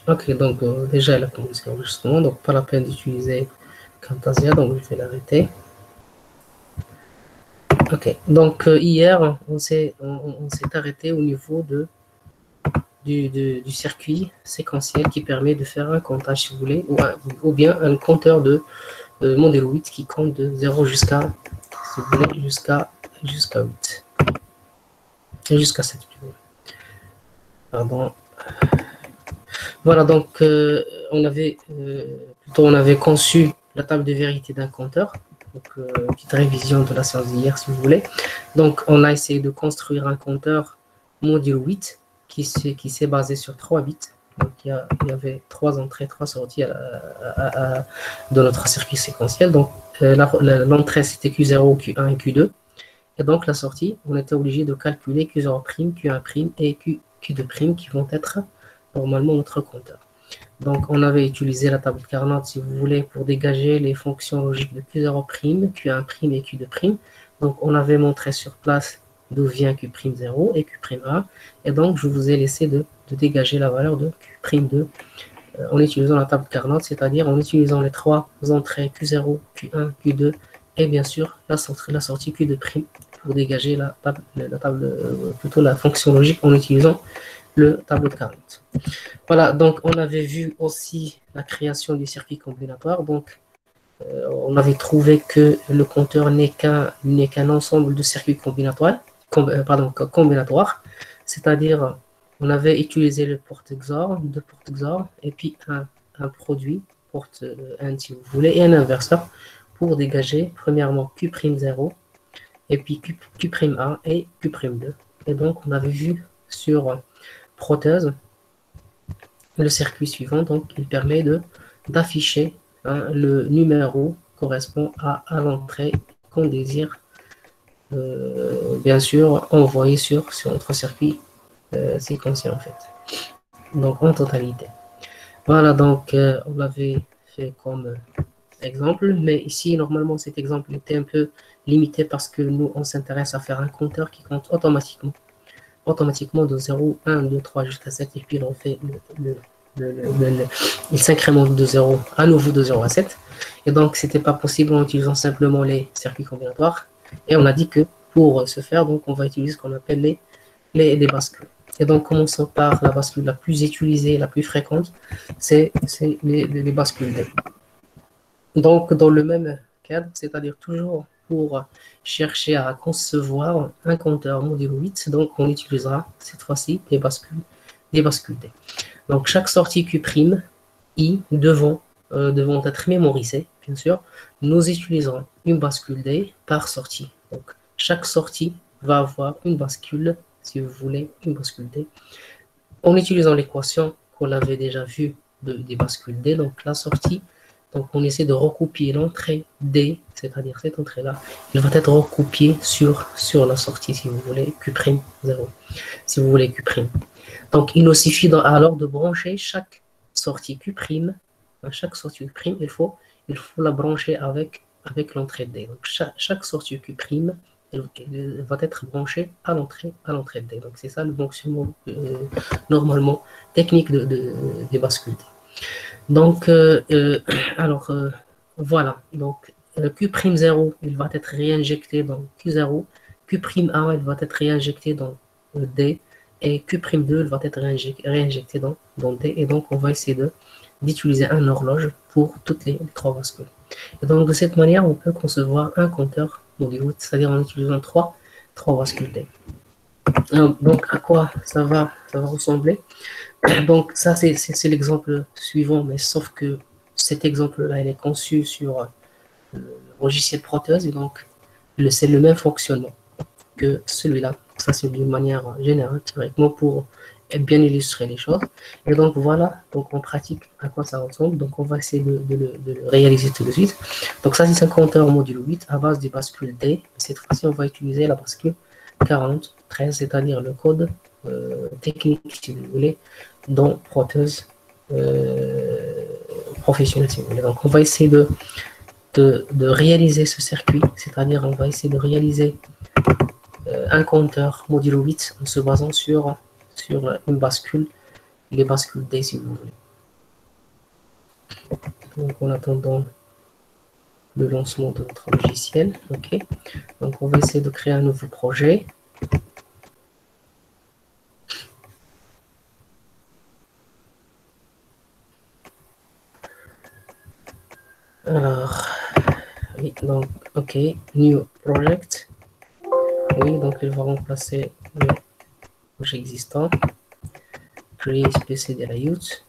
Ok, donc déjà elle a commencé l'enregistrement, donc pas la peine d'utiliser Camtasia, donc je vais l'arrêter. Ok, donc hier on s'est arrêté au niveau du circuit séquentiel qui permet de faire un comptage si vous voulez, ou bien un compteur de modèle 8 qui compte de 0 jusqu'à, si vous voulez, jusqu'à 8. Et jusqu'à 7. Pardon. Voilà, donc on avait conçu la table de vérité d'un compteur. Donc, petite révision de la séance d'hier, si vous voulez. Donc, on a essayé de construire un compteur module 8 qui s'est basé sur 3 bits. Donc, il y avait 3 entrées, 3 sorties de notre circuit séquentiel. Donc, l'entrée, c'était Q0, Q1 et Q2. Et donc, la sortie, on était obligé de calculer Q0', Q1' et Q2' qui vont être normalement notre compteur. Donc, on avait utilisé la table Carnot, si vous voulez, pour dégager les fonctions logiques de Q0', Q1' et Q2'. Donc, on avait montré sur place d'où vient Q'0 et Q'1. Et donc, je vous ai laissé de dégager la valeur de Q'2 en utilisant la table Carnot, c'est-à-dire en utilisant les trois entrées Q0, Q1, Q2 et bien sûr la sortie Q2' pour dégager plutôt la fonction logique en utilisant le tableau de Carnot. Voilà, donc on avait vu aussi la création du circuit combinatoire. Donc, on avait trouvé que le compteur n'est qu'un ensemble de circuits combinatoires, c'est-à-dire on avait utilisé le porte XOR, deux portes XOR, et puis un produit, porte 1 si vous voulez, et un inverseur pour dégager premièrement Q'0, et puis Q'1 et Q'2. Et donc on avait vu sur Proteus le circuit suivant, donc il permet d'afficher le numéro correspond à l'entrée qu'on désire bien sûr envoyer sur notre circuit séquentiel en fait. Donc en totalité. Voilà, donc on l'avait fait comme exemple, mais ici normalement cet exemple était un peu limité parce que nous on s'intéresse à faire un compteur qui compte automatiquement de 0, 1, 2, 3 jusqu'à 7 et puis on fait il s'incrémente de 0 à nouveau de 0 à 7. Et donc, c'était pas possible en utilisant simplement les circuits combinatoires. Et on a dit que pour ce faire, donc, on va utiliser ce qu'on appelle les bascules. Et donc, commençons par la bascule la plus utilisée, la plus fréquente, c'est les bascules D. Donc, dans le même cadre, c'est-à-dire toujours pour chercher à concevoir un compteur modulo 8, donc on utilisera cette fois-ci des bascules D. Donc, chaque sortie Q', devant être mémorisée, bien sûr, nous utiliserons une bascule D par sortie. Donc, chaque sortie va avoir une bascule, si vous voulez, une bascule D, en utilisant l'équation qu'on avait déjà vue des bascules D. Donc, la sortie, donc on essaie de recopier l'entrée D, c'est-à-dire cette entrée-là, il va être recopié sur la sortie, si vous voulez, Q'0, si vous voulez Q'. Donc, il nous suffit alors de brancher chaque sortie Q', à chaque sortie Q', il faut la brancher avec l'entrée D. Donc, chaque sortie Q', elle va être branchée à l'entrée D. Donc, c'est ça le fonctionnement normalement technique des bascules D. Donc, alors, voilà. Donc, Q'0, il va être réinjecté dans Q0. Q'1, il va être réinjecté dans D. Et Q'2, il va être réinjecté dans D. Et donc, on va essayer d'utiliser un horloge pour toutes les trois bascules. Et donc, de cette manière, on peut concevoir un compteur module, c'est-à-dire en utilisant trois bascules D. Donc, à quoi ça va ressembler? Donc, ça, c'est l'exemple suivant, mais sauf que cet exemple-là, il est conçu sur le logiciel Proteus, et donc, c'est le même fonctionnement que celui-là. Ça, c'est d'une manière générale, théoriquement, pour bien illustrer les choses. Et donc, voilà, donc on pratique à quoi ça ressemble. Donc, on va essayer de le réaliser tout de suite. Donc, ça, c'est un compteur module 8 à base des bascules D. Cette fois-ci, on va utiliser la bascule 4013, c'est-à-dire le code technique, si vous voulez, dans Proteus professionnel, si vous voulez. Donc, on va essayer de réaliser ce circuit, c'est-à-dire on va essayer de réaliser un compteur modulo 8 en se basant sur une bascule, les bascules D si vous voulez. Donc, en attendant le lancement de notre logiciel. OK. Donc, on va essayer de créer un nouveau projet. Alors, oui, donc, OK. New project. Oui, donc, il va remplacer le projet existant. Create PCD layout.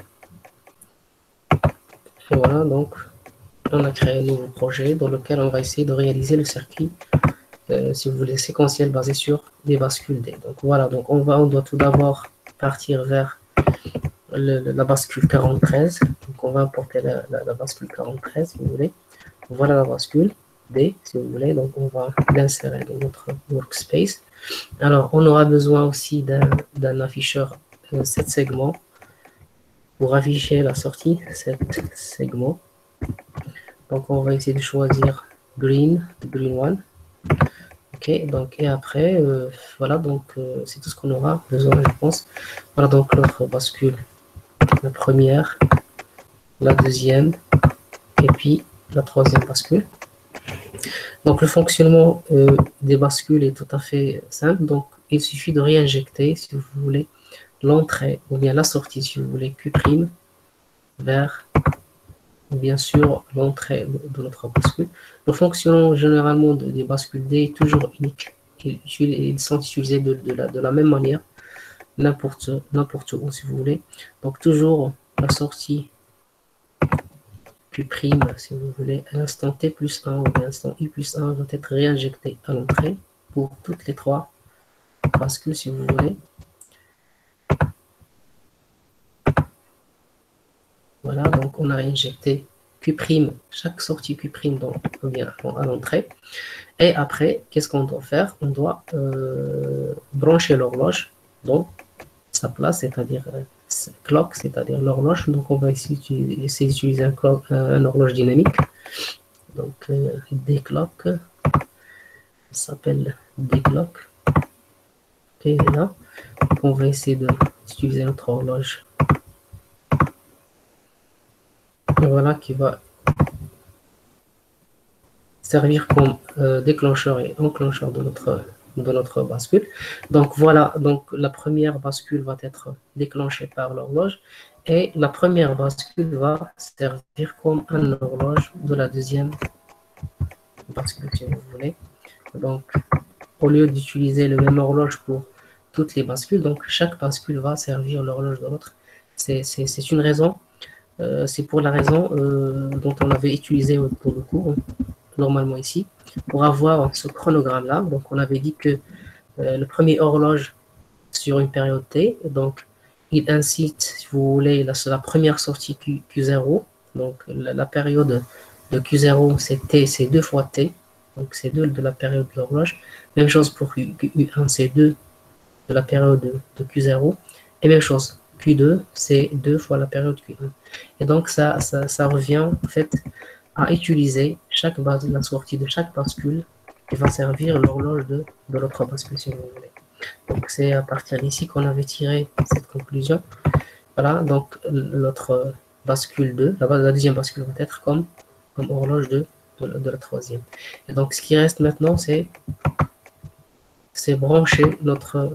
Et voilà, donc, on a créé un nouveau projet dans lequel on va essayer de réaliser le circuit, si vous voulez, séquentiel basé sur des bascules D. Donc voilà, donc on doit tout d'abord partir vers la bascule 4013. Donc on va importer la bascule 4013, si vous voulez. Voilà la bascule D, si vous voulez. Donc on va l'insérer dans notre workspace. Alors on aura besoin aussi d'un afficheur 7 segments pour afficher la sortie 7 segments. Donc on va essayer de choisir green one. Ok, donc et après, voilà, donc c'est tout ce qu'on aura besoin, je pense. Voilà donc notre bascule, la première, la deuxième, et puis la troisième bascule. Donc le fonctionnement des bascules est tout à fait simple. Donc il suffit de réinjecter, si vous voulez, l'entrée ou bien la sortie, si vous voulez, Q' vers bien sûr l'entrée de notre bascule. Le fonctionnement généralement des bascules D est toujours unique. Ils sont utilisés de la même manière, n'importe où si vous voulez. Donc toujours la sortie Q', si vous voulez, à l'instant T plus 1 ou à l'instant I plus 1 va être réinjecté à l'entrée pour toutes les trois bascules si vous voulez. Voilà, donc on a injecté Q', chaque sortie Q' vient à l'entrée. Et après, qu'est-ce qu'on doit faire? On doit brancher l'horloge dans sa place, c'est-à-dire clock, c'est-à-dire l'horloge. Donc on va essayer d'utiliser un horloge dynamique. Donc D-clock, ça s'appelle D-clock. Ok, là. Donc, on va essayer d'utiliser notre horloge. Et voilà, qui va servir comme déclencheur et enclencheur de notre bascule. Donc voilà, donc la première bascule va être déclenchée par l'horloge et la première bascule va servir comme un horloge de la deuxième bascule, si vous voulez. Donc au lieu d'utiliser le même horloge pour toutes les bascules, donc chaque bascule va servir l'horloge de l'autre. C'est une raison, c'est pour la raison dont on avait utilisé pour le cours, normalement ici, pour avoir ce chronogramme-là. Donc on avait dit que le premier horloge sur une période T, donc il incite, si vous voulez, la première sortie Q0, donc la période de Q0, c'est T, c'est 2 fois T, donc c'est 2 de la période de l'horloge. Même chose pour Q1, c'est 2 de la période de Q0, et même chose, Q2, c'est 2 fois la période Q1. Et donc ça revient en fait à utiliser la sortie de chaque bascule qui va servir l'horloge de l'autre bascule, si vous voulez. Donc c'est à partir d'ici qu'on avait tiré cette conclusion. Voilà, donc notre bascule 2, la deuxième bascule va être comme horloge de la troisième. Et donc ce qui reste maintenant, c'est brancher notre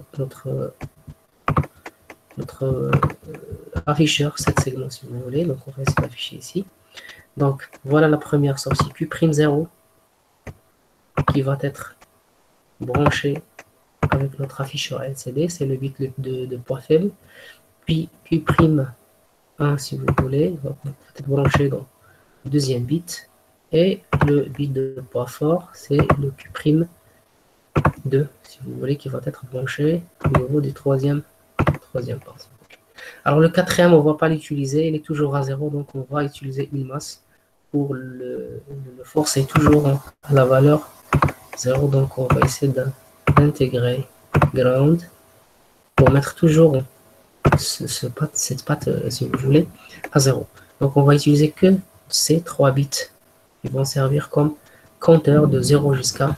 afficheur 7 segments, si vous voulez. Donc on va essayer d'afficher ici. Donc voilà la première sortie Q'0 qui va être branché avec notre afficheur LCD, c'est le bit de poids faible. Puis Q'1, si vous voulez, va être branché dans le deuxième bit. Et le bit de poids fort, c'est le Q'2, si vous voulez, qui va être branché au niveau du troisième port. Alors le quatrième, on ne va pas l'utiliser, il est toujours à 0, donc on va utiliser une masse pour le forcer toujours à la valeur 0, donc on va essayer d'intégrer ground pour mettre toujours cette patte, si vous voulez, à 0. Donc on va utiliser que ces 3 bits qui vont servir comme compteur de 0 jusqu'à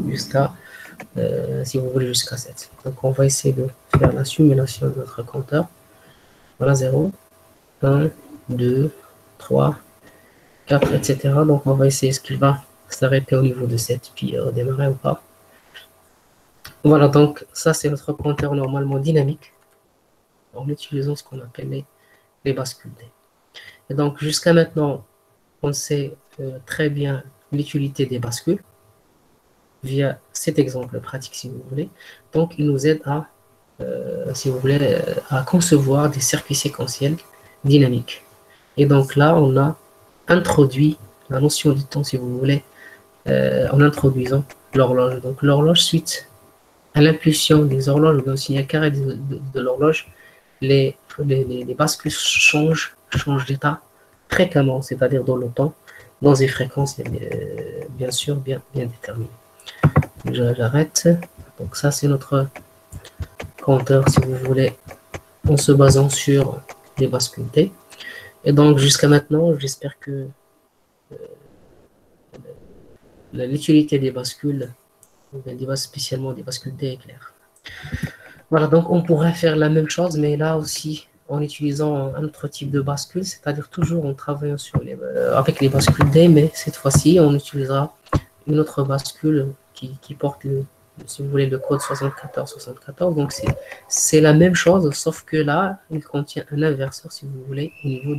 si vous voulez, jusqu'à 7. Donc on va essayer de faire la simulation de notre compteur. Voilà, 0, 1, 2, 3, 4, etc. Donc, on va essayer ce qu'il va s'arrêter au niveau de 7, puis redémarrer ou pas. Voilà, donc ça, c'est notre compteur normalement dynamique en utilisant ce qu'on appelle les bascules D. Et donc, jusqu'à maintenant, on sait très bien l'utilité des bascules via cet exemple pratique, si vous voulez. Donc, il nous aide à, si vous voulez, à concevoir des circuits séquentiels dynamiques. Et donc là, on a introduit la notion du temps, si vous voulez, en introduisant l'horloge. Donc, l'horloge, suite à l'impulsion des horloges, au signal carré de l'horloge, les bascules changent d'état fréquemment, c'est-à-dire dans le temps, dans des fréquences bien sûr bien déterminées. J'arrête. Donc ça, c'est notre compteur, si vous voulez, en se basant sur les bascules T. Et donc, jusqu'à maintenant, j'espère que l'utilité des bascules, spécialement des bascules T, est claire. Voilà, donc on pourrait faire la même chose, mais là aussi, en utilisant un autre type de bascule, c'est-à-dire toujours en travaillant avec les bascules D, mais cette fois-ci, on utilisera une autre bascule qui porte, si vous voulez, le code 7474. Donc, c'est la même chose, sauf que là, il contient un inverseur, si vous voulez, au niveau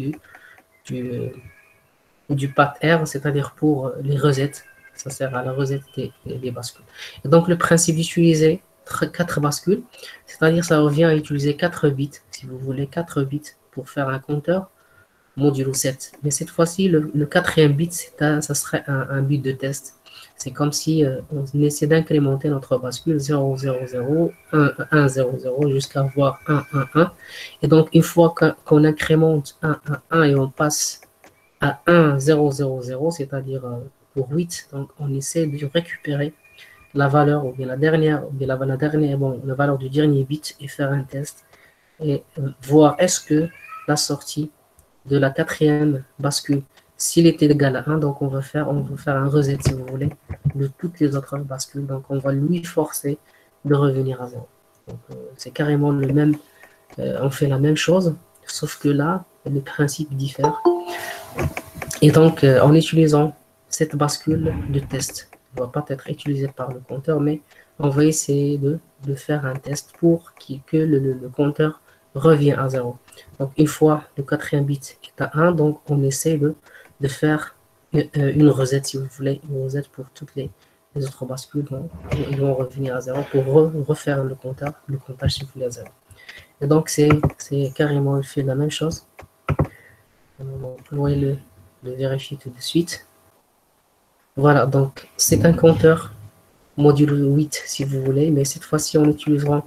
du path R, c'est-à-dire pour les resettes. Ça sert à la recette des bascules. Et donc, le principe d'utiliser 4 bascules, c'est-à-dire ça revient à utiliser 4 bits, si vous voulez, 4 bits pour faire un compteur modulo 7. Mais cette fois-ci, le quatrième bit, ça serait un bit de test. C'est comme si on essaie d'incrémenter notre bascule 0, 0, 0, 1, 1, 0, 0 jusqu'à voir 1, 1, 1. Et donc, une fois qu'on incrémente 1, 1, 1 et on passe à 1, 0, 0, 0, c'est-à-dire pour 8, donc on essaie de récupérer la valeur, ou bien la dernière, la valeur du dernier bit et faire un test et voir est-ce que la sortie de la quatrième bascule, s'il était égal à 1, donc on va faire un reset, si vous voulez, de toutes les autres bascules. Donc on va lui forcer de revenir à 0. Donc c'est carrément le même, on fait la même chose, sauf que là, le principe diffère. Et donc, en utilisant cette bascule de test, ne va pas être utilisée par le compteur, mais on va essayer de faire un test pour que le compteur revienne à 0. Donc, une fois le quatrième bit est à 1, donc on essaie de faire une recette, si vous voulez, une recette pour toutes les autres bascules. Donc, ils vont revenir à 0 pour refaire le comptage, si vous voulez, à 0. Et donc, c'est carrément fait la même chose. Vous voyez le vérifier tout de suite. Voilà, donc c'est un compteur modulo 8 si vous voulez, mais cette fois-ci on utilisera,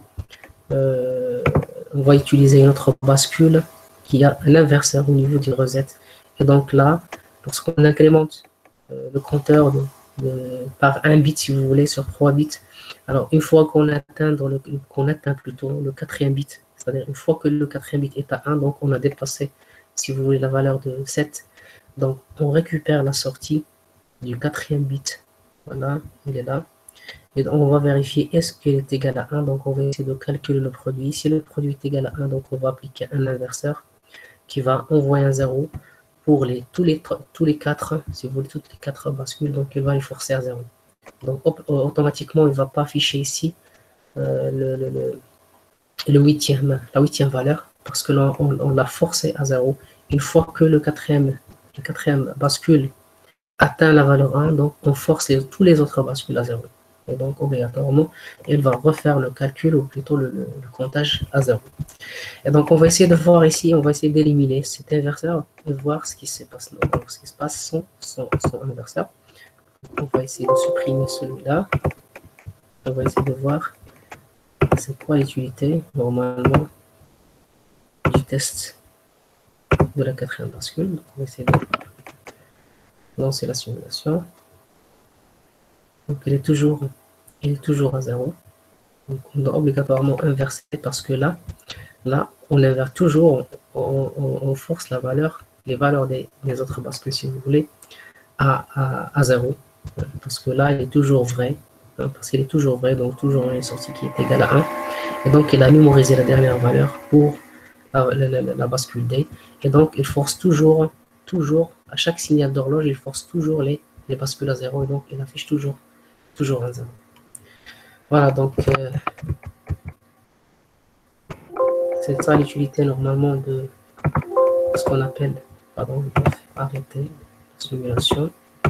on va utiliser une autre bascule qui a un inverseur au niveau du reset. Et donc là, lorsqu'on incrémente le compteur par un bit si vous voulez sur 3 bits, alors une fois qu'on atteint plutôt le quatrième bit, c'est-à-dire une fois que le quatrième bit est à 1, donc on a dépassé, si vous voulez, la valeur de 7. Donc, on récupère la sortie du quatrième bit. Voilà, il est là. Et on va vérifier est-ce qu'il est égal à 1. Donc, on va essayer de calculer le produit. Si le produit est égal à 1, donc on va appliquer un inverseur qui va envoyer un 0 pour tous les 4, si vous voulez, toutes les 4 bascules. Donc, il va les forcer à 0. Donc, automatiquement, il ne va pas afficher ici la huitième valeur parce que là, on l'a forcé à 0. Une fois que le quatrième bascule atteint la valeur 1, donc on force tous les autres bascules à 0. Et donc, obligatoirement, il va refaire le calcul, ou plutôt le comptage à 0. Et donc, on va essayer de voir ici, on va essayer d'éliminer cet inverseur et voir ce qui se passe. Donc, ce qui se passe son inverseur. On va essayer de supprimer celui-là. On va essayer de voir c'est quoi l'utilité, normalement, du test de la quatrième bascule. Donc, on va essayer de lancer la simulation. Donc, il est toujours à 0. Donc, on doit obligatoirement inverser parce que là on inverse toujours, on force les valeurs des autres bascules, si vous voulez, à 0. Parce que là, il est toujours vrai. Parce qu'il est toujours vrai, donc toujours une sortie qui est égale à 1. Et donc, il a mémorisé la dernière valeur pour la bascule D. Et donc, il force toujours toujours, à chaque signal d'horloge, il force toujours les bascules à 0 et donc il affiche toujours un 0. Voilà, donc c'est ça l'utilité normalement de ce qu'on appelle, pardon, je vais arrêter la simulation.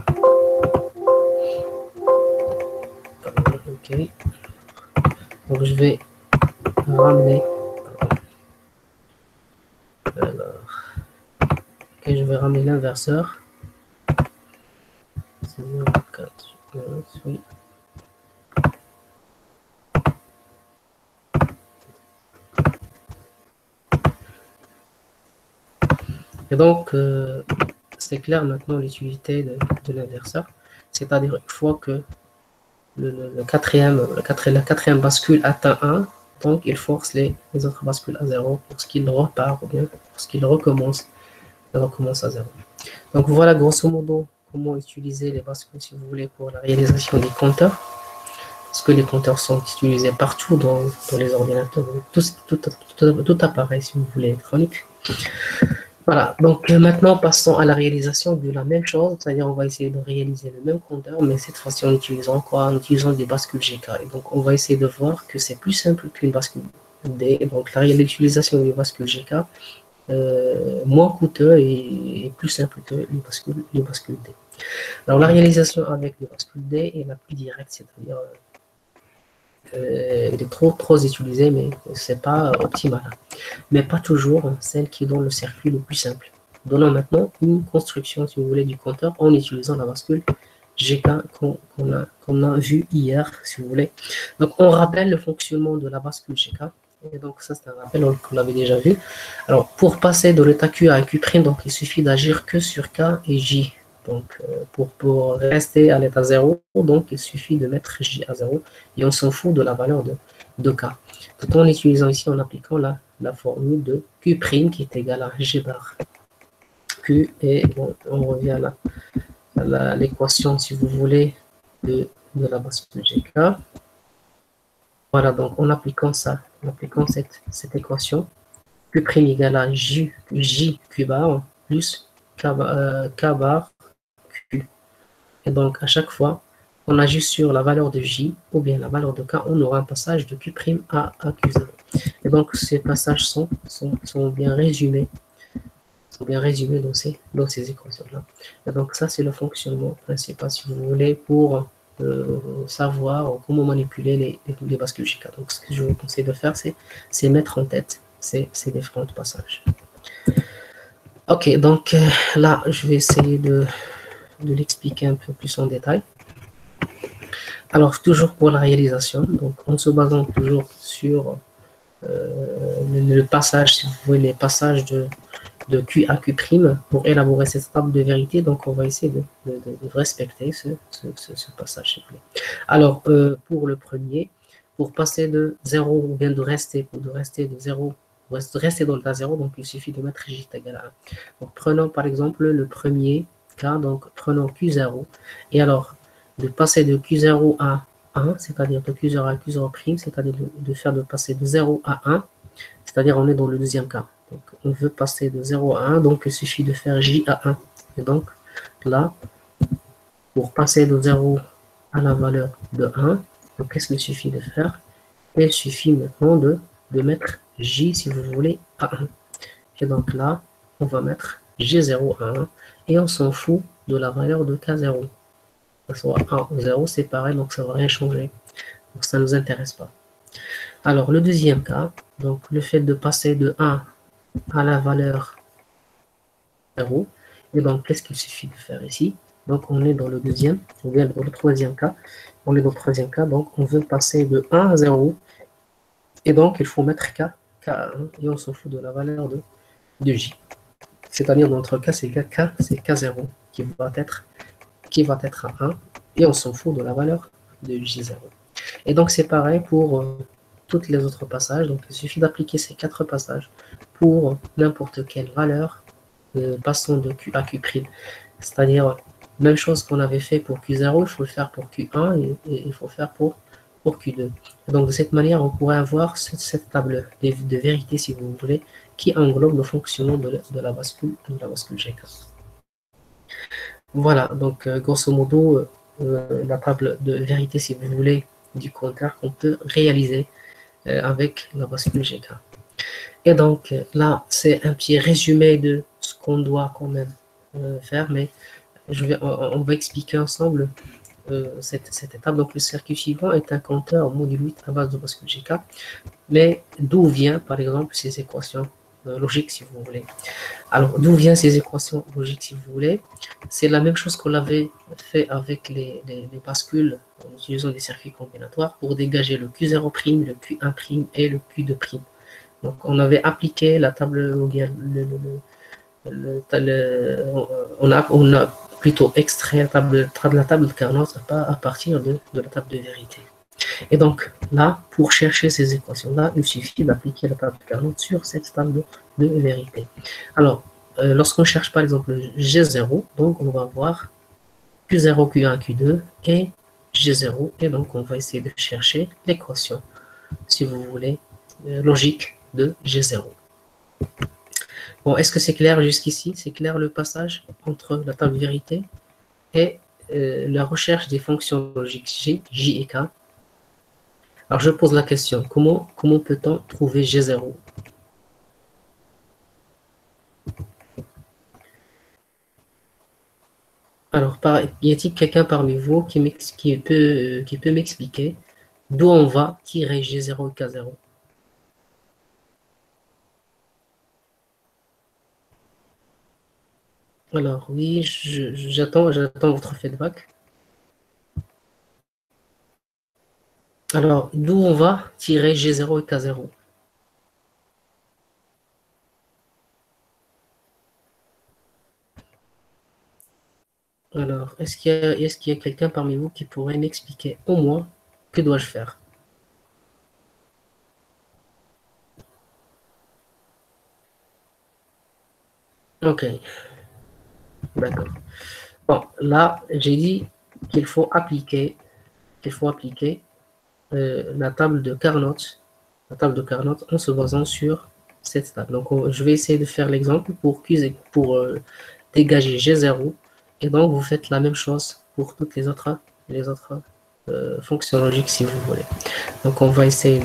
Ok, donc je vais ramener, alors, ok, je vais ramener l'inverseur. C'est 0,4, oui. Et donc, c'est clair maintenant l'utilité de l'inverseur. C'est-à-dire, une fois que la quatrième bascule atteint 1, donc il force les autres bascules à 0 pour ce qu'il repart ou bien pour ce qu'il recommence à 0. Donc voilà grosso modo comment utiliser les bascules si vous voulez pour la réalisation des compteurs. Parce que les compteurs sont utilisés partout dans les ordinateurs, tout appareil si vous voulez électronique. Voilà, donc maintenant passons à la réalisation de la même chose, c'est-à-dire on va essayer de réaliser le même compteur, mais cette fois-ci en utilisant quoi? En utilisant des bascules GK. Et donc on va essayer de voir que c'est plus simple qu'une bascule D. Et donc l'utilisation des bascules GK, moins coûteux et plus simple que les bascules D. Alors la réalisation avec les bascules D est la plus directe, c'est-à-dire elle est trop utilisée, mais c'est pas optimal. Mais pas toujours celle qui donne le circuit le plus simple. Donnons maintenant une construction, si vous voulez, du compteur en utilisant la bascule GK qu'on a vu hier, si vous voulez. Donc, on rappelle le fonctionnement de la bascule GK. Et donc, ça, c'est un rappel qu'on l'avait déjà vu. Alors, pour passer de l'état Q à Q', donc, il suffit d'agir que sur K et J. Donc, pour rester à l'état 0, donc, il suffit de mettre J à 0 et on s'en fout de la valeur de K. Tout en utilisant ici, en appliquant la formule de Q' qui est égale à G bar Q. Et bon, on revient à l'équation, si vous voulez, de la bascule GK. Voilà, donc en appliquant ça, en appliquant cette équation, Q' égale à J Q bar plus K bar Q. Et donc, à chaque fois, on agit sur la valeur de J ou bien la valeur de K, on aura un passage de Q' à Q0. Et donc, ces passages sont bien résumés. Dans ces équations-là. Et donc, ça, c'est le fonctionnement principal, si vous voulez, pour savoir comment manipuler les bascules GK. Donc, ce que je vous conseille de faire, c'est mettre en tête ces différents passages. Ok, donc là, je vais essayer de l'expliquer un peu plus en détail. Alors, toujours pour la réalisation, donc en se basant toujours sur le passage, si vous voulez, les passages de Q à Q' pour élaborer cette table de vérité. Donc, on va essayer de respecter ce passage, s'il vous plaît. Alors, pour le premier, pour passer de 0 ou bien de rester de 0, de rester dans le cas 0, donc il suffit de mettre J égale à 1. Donc, prenons par exemple le premier cas, donc prenons Q0. Et alors, de passer de Q0 à 1, c'est-à-dire de Q0 à Q0', c'est-à-dire de passer de 0 à 1, c'est-à-dire on est dans le deuxième cas. Donc, on veut passer de 0 à 1, donc il suffit de faire J à 1. Et donc, là, pour passer de 0 à la valeur de 1, donc qu'est-ce qu'il suffit de faire? Il suffit maintenant de mettre J, si vous voulez, à 1. Et donc là, on va mettre G0 à 1, et on s'en fout de la valeur de K0. Que ce soit 1 ou 0, c'est pareil, donc ça ne va rien changer. Donc ça ne nous intéresse pas. Alors, le deuxième cas, donc le fait de passer de 1 à la valeur 0. Et donc, qu'est-ce qu'il suffit de faire ici? Donc, on est dans le deuxième, ou bien dans le troisième cas. On est dans le troisième cas, donc on veut passer de 1 à 0. Et donc, il faut mettre K à 1, et on s'en fout de la valeur de J. C'est-à-dire, dans notre cas, c'est K0 qui va être à 1, et on s'en fout de la valeur de J0. Et donc, c'est pareil pour tous les autres passages. Donc, il suffit d'appliquer ces 4 passages pour n'importe quelle valeur passant de Q à Q'. C'est-à-dire, même chose qu'on avait fait pour Q0, il faut le faire pour Q1 et il faut faire pour Q2. Et donc, de cette manière, on pourrait avoir cette table de vérité, si vous voulez, qui englobe le fonctionnement de la bascule GK. Voilà, donc grosso modo, la table de vérité, si vous voulez, du compteur qu'on peut réaliser avec la bascule GK. Et donc là, c'est un petit résumé de ce qu'on doit quand même faire, mais on va expliquer ensemble cette étape. Donc le circuit suivant est un compteur module 8 à base de bascule GK. Mais d'où vient, par exemple, ces équations logiques, si vous voulez? Alors, d'où viennent ces équations logiques, si vous voulez? C'est la même chose qu'on avait fait avec les bascules en utilisant des circuits combinatoires pour dégager le Q0', le Q1' et le Q2'. Donc, on avait appliqué la table on a plutôt extrait la table de Carnot à partir de la table de vérité. Et donc, là, pour chercher ces équations-là, il suffit d'appliquer la table de Carnot sur cette table de vérité. Alors, lorsqu'on cherche par exemple G0, donc on va avoir Q0, Q1, Q2 et G0. Et donc, on va essayer de chercher l'équation, si vous voulez, logique de G0. Bon, est-ce que c'est clair jusqu'ici? C'est clair le passage entre la table de vérité et la recherche des fonctions logiques G, J et K? Alors, je pose la question, comment peut-on trouver G0? Alors, y a-t-il quelqu'un parmi vous qui peut m'expliquer d'où on va tirer G0 et K0? Alors, oui, j'attends votre feedback. Alors, d'où on va tirer G0 et K0? Alors, est-ce qu'il y a quelqu'un parmi vous qui pourrait m'expliquer au moins que dois-je faire? Ok, d'accord. Bon, là, j'ai dit qu'il faut appliquer, la table de Carnot, en se basant sur cette table. Donc, je vais essayer de faire l'exemple pour dégager G0. Et donc, vous faites la même chose pour toutes les autres fonctions logiques, si vous voulez. Donc, on va essayer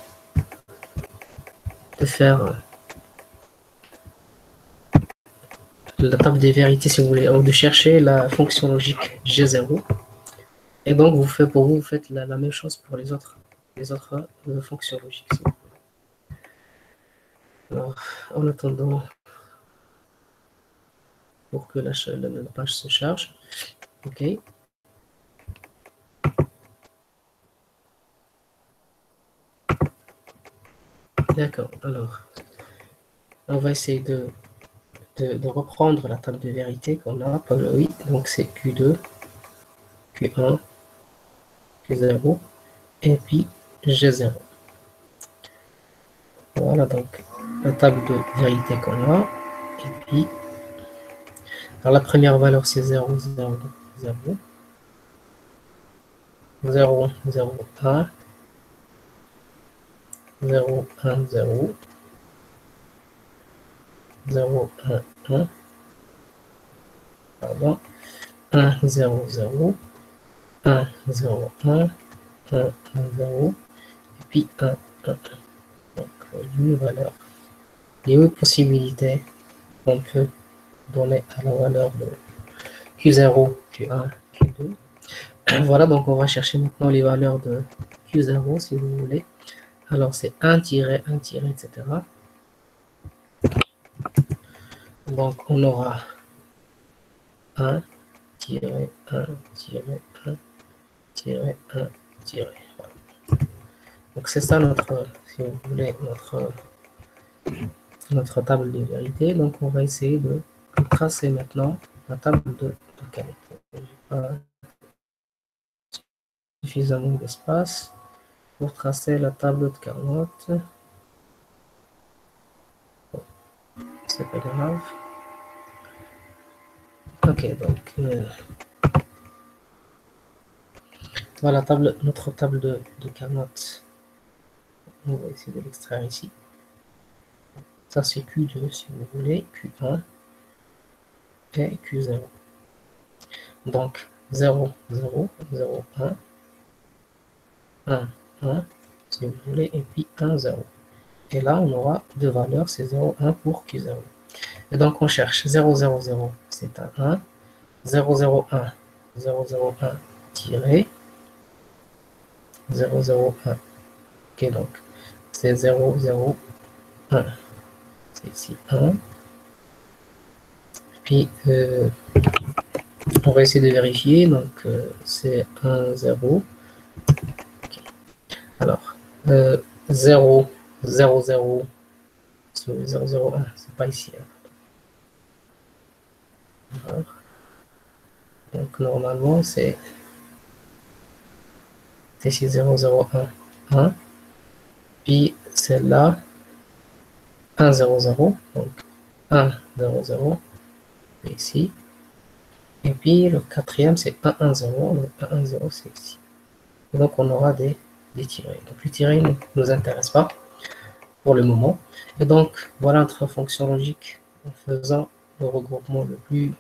de faire la table des vérités, si vous voulez, ou de chercher la fonction logique G0. Et donc, vous faites la même chose pour les autres fonctions logiques. Alors, en attendant, pour que la page se charge. OK. D'accord. Alors, on va essayer de reprendre la table de vérité qu'on a. Oui, donc c'est Q2, Q1, Q0 et puis G0. Voilà donc la table de vérité qu'on a. Et puis, alors la première valeur c'est 0, 0, 0, 0, 0, 1, 0, 1, 0, 0, 1, 1, pardon, 1, 0, 0, 1, 0, 1, 1, 1, 0, et puis 1, 1, 1. Donc, 8 valeurs, les 8 possibilités qu'on peut donner à la valeur de Q0, Q1, Q2. Voilà, donc on va chercher maintenant les valeurs de Q0, si vous voulez. Alors, c'est 1, 1, etc. Donc, on aura 1, 1, 1, 1, 1. Voilà. Donc, c'est ça si vous voulez, notre table de vérité. Donc, on va essayer de tracer maintenant la table de qualité. Je n'ai pas suffisamment d'espace pour tracer la table de Carnot. C'est pas grave. Ok, donc voilà notre table de Carnot. On va essayer de l'extraire ici. Ça c'est Q2 si vous voulez, Q1 et Q0. Donc 0, 0, 0, 1, 1, 1, si vous voulez, et puis 1, 0. Et là, on aura deux valeurs, c'est 0, 1 pour Q0. Et donc, on cherche 0, 0, 0, c'est un 1, 0, 0, 1, 0, 0, 1, tiré, 0, 0, 1. Ok, donc, c'est 0, 0, 1. C'est ici 1. Puis, on va essayer de vérifier. Donc, c'est 1, 0. Okay. Alors, 0, 0, 0, 0, 0, 1, c'est pas ici. Hein. Donc, normalement, c'est ici 0, 0, 1, 1. Puis, celle-là, 1, 0, 0. Donc, 1, 0, 0. Ici. Et puis, le quatrième, c'est 1, 1, 0. Donc, 1, 1, 0, c'est ici. Et donc, on aura des tirés. Donc, les tirés ne nous intéressent pas pour le moment. Et donc, voilà notre fonction logique en faisant le regroupement le plus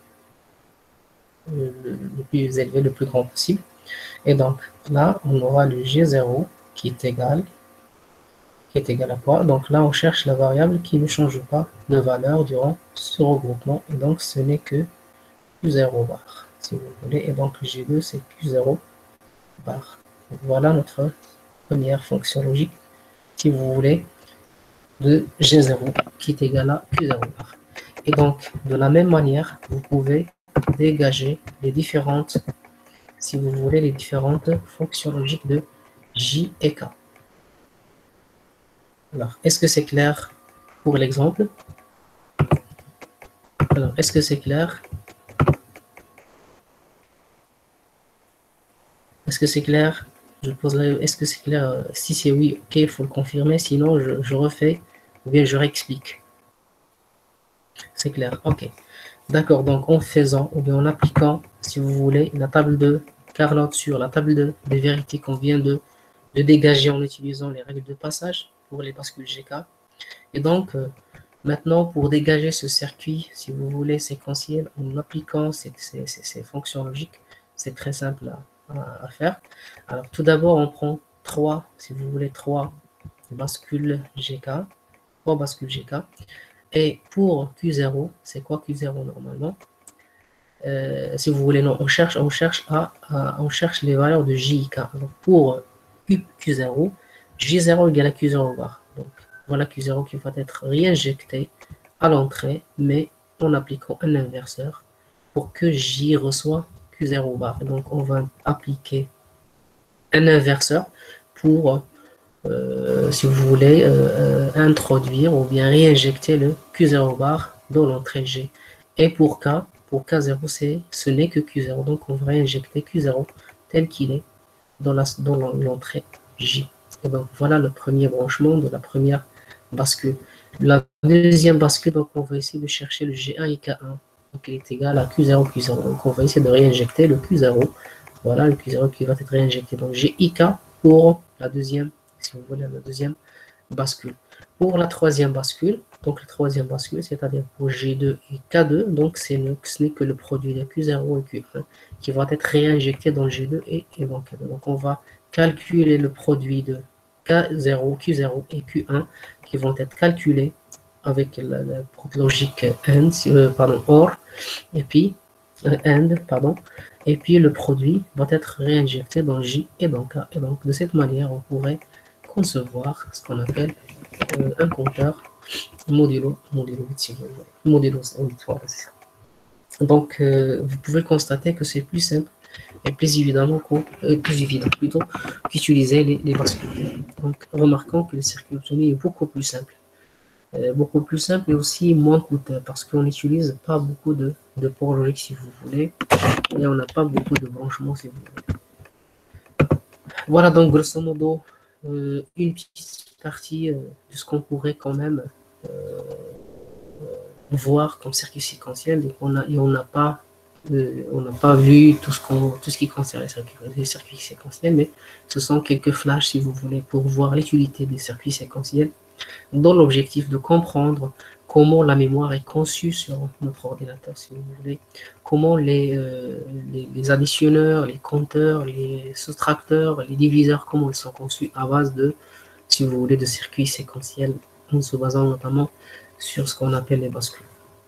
élevé, le plus grand possible. Et donc, là, on aura le G0 qui est égal à quoi? Donc là, on cherche la variable qui ne change pas de valeur durant ce regroupement. Et donc, ce n'est que Q0 bar, si vous voulez. Et donc, G2, c'est Q0 bar. Voilà notre première fonction logique, si vous voulez, de G0 qui est égal à Q0 bar. Et donc, de la même manière, vous pouvez dégager les différentes, si vous voulez, les différentes fonctions logiques de J et K. Alors, est-ce que c'est clair pour l'exemple? Alors, est-ce que c'est clair? Est-ce que c'est clair? Je pose là, est-ce que c'est clair? Si c'est oui, ok, il faut le confirmer, sinon je refais ou bien je réexplique. C'est clair, ok. D'accord, donc en faisant ou bien en appliquant, si vous voulez, la table de Carnot sur la table de vérité qu'on vient de dégager en utilisant les règles de passage pour les bascules GK. Et donc, maintenant, pour dégager ce circuit, si vous voulez, séquentiel, en appliquant ces fonctions logiques, c'est très simple à faire. Alors, tout d'abord, on prend 3, si vous voulez, 3 bascules GK, 3 bascules GK. Et pour Q0, c'est quoi Q0 normalement? Si vous voulez, non, on cherche les valeurs de JK. Donc, pour Q0, J0 égale à Q0 bar. Donc, voilà Q0 qui va être réinjecté à l'entrée, mais en appliquant un inverseur pour que J reçoive Q0 bar. Donc, on va appliquer un inverseur pour, si vous voulez, introduire ou bien réinjecter le Q0 bar dans l'entrée G. Et pour K0, ce n'est que Q0. Donc, on va réinjecter Q0 tel qu'il est dans l'entrée J. Et donc, voilà le premier branchement de la première bascule. La deuxième bascule, donc, on va essayer de chercher le G1 et K1. Donc, il est égal à Q0, Q0. Donc, on va essayer de réinjecter le Q0. Voilà le Q0 qui va être réinjecté. Donc, GIK pour la deuxième, si vous voulez, la deuxième bascule. Pour la troisième bascule, donc la troisième bascule, c'est-à-dire pour G2 et K2, donc ce n'est que le produit de Q0 et Q1 qui va être réinjecté dans G2 et dans K2. Donc on va calculer le produit de K0, Q0 et Q1 qui vont être calculés avec la logique AND, OR, et puis AND, pardon, et puis le produit va être réinjecté dans J et dans K. Et donc de cette manière, on pourrait concevoir ce qu'on appelle un compteur modulo auditoire. Donc, vous pouvez constater que c'est plus simple et plus évident qu'utiliser les bascules. Donc, remarquons que le circuit optionnel est beaucoup plus simple et aussi moins coûteux parce qu'on n'utilise pas beaucoup de port logique si vous voulez et on n'a pas beaucoup de branchements si vous voulez. Voilà donc grosso modo une petite partie de ce qu'on pourrait quand même voir comme circuit séquentiel et on n'a pas vu tout ce qui concerne les circuits séquentiels, mais ce sont quelques flashs si vous voulez pour voir l'utilité des circuits séquentiels dans l'objectif de comprendre comment la mémoire est conçue sur notre ordinateur, si vous voulez, comment les additionneurs, les compteurs, les soustracteurs, les diviseurs, comment ils sont conçus à base de, si vous voulez, de circuits séquentiels, en se basant notamment sur ce qu'on appelle les bascules.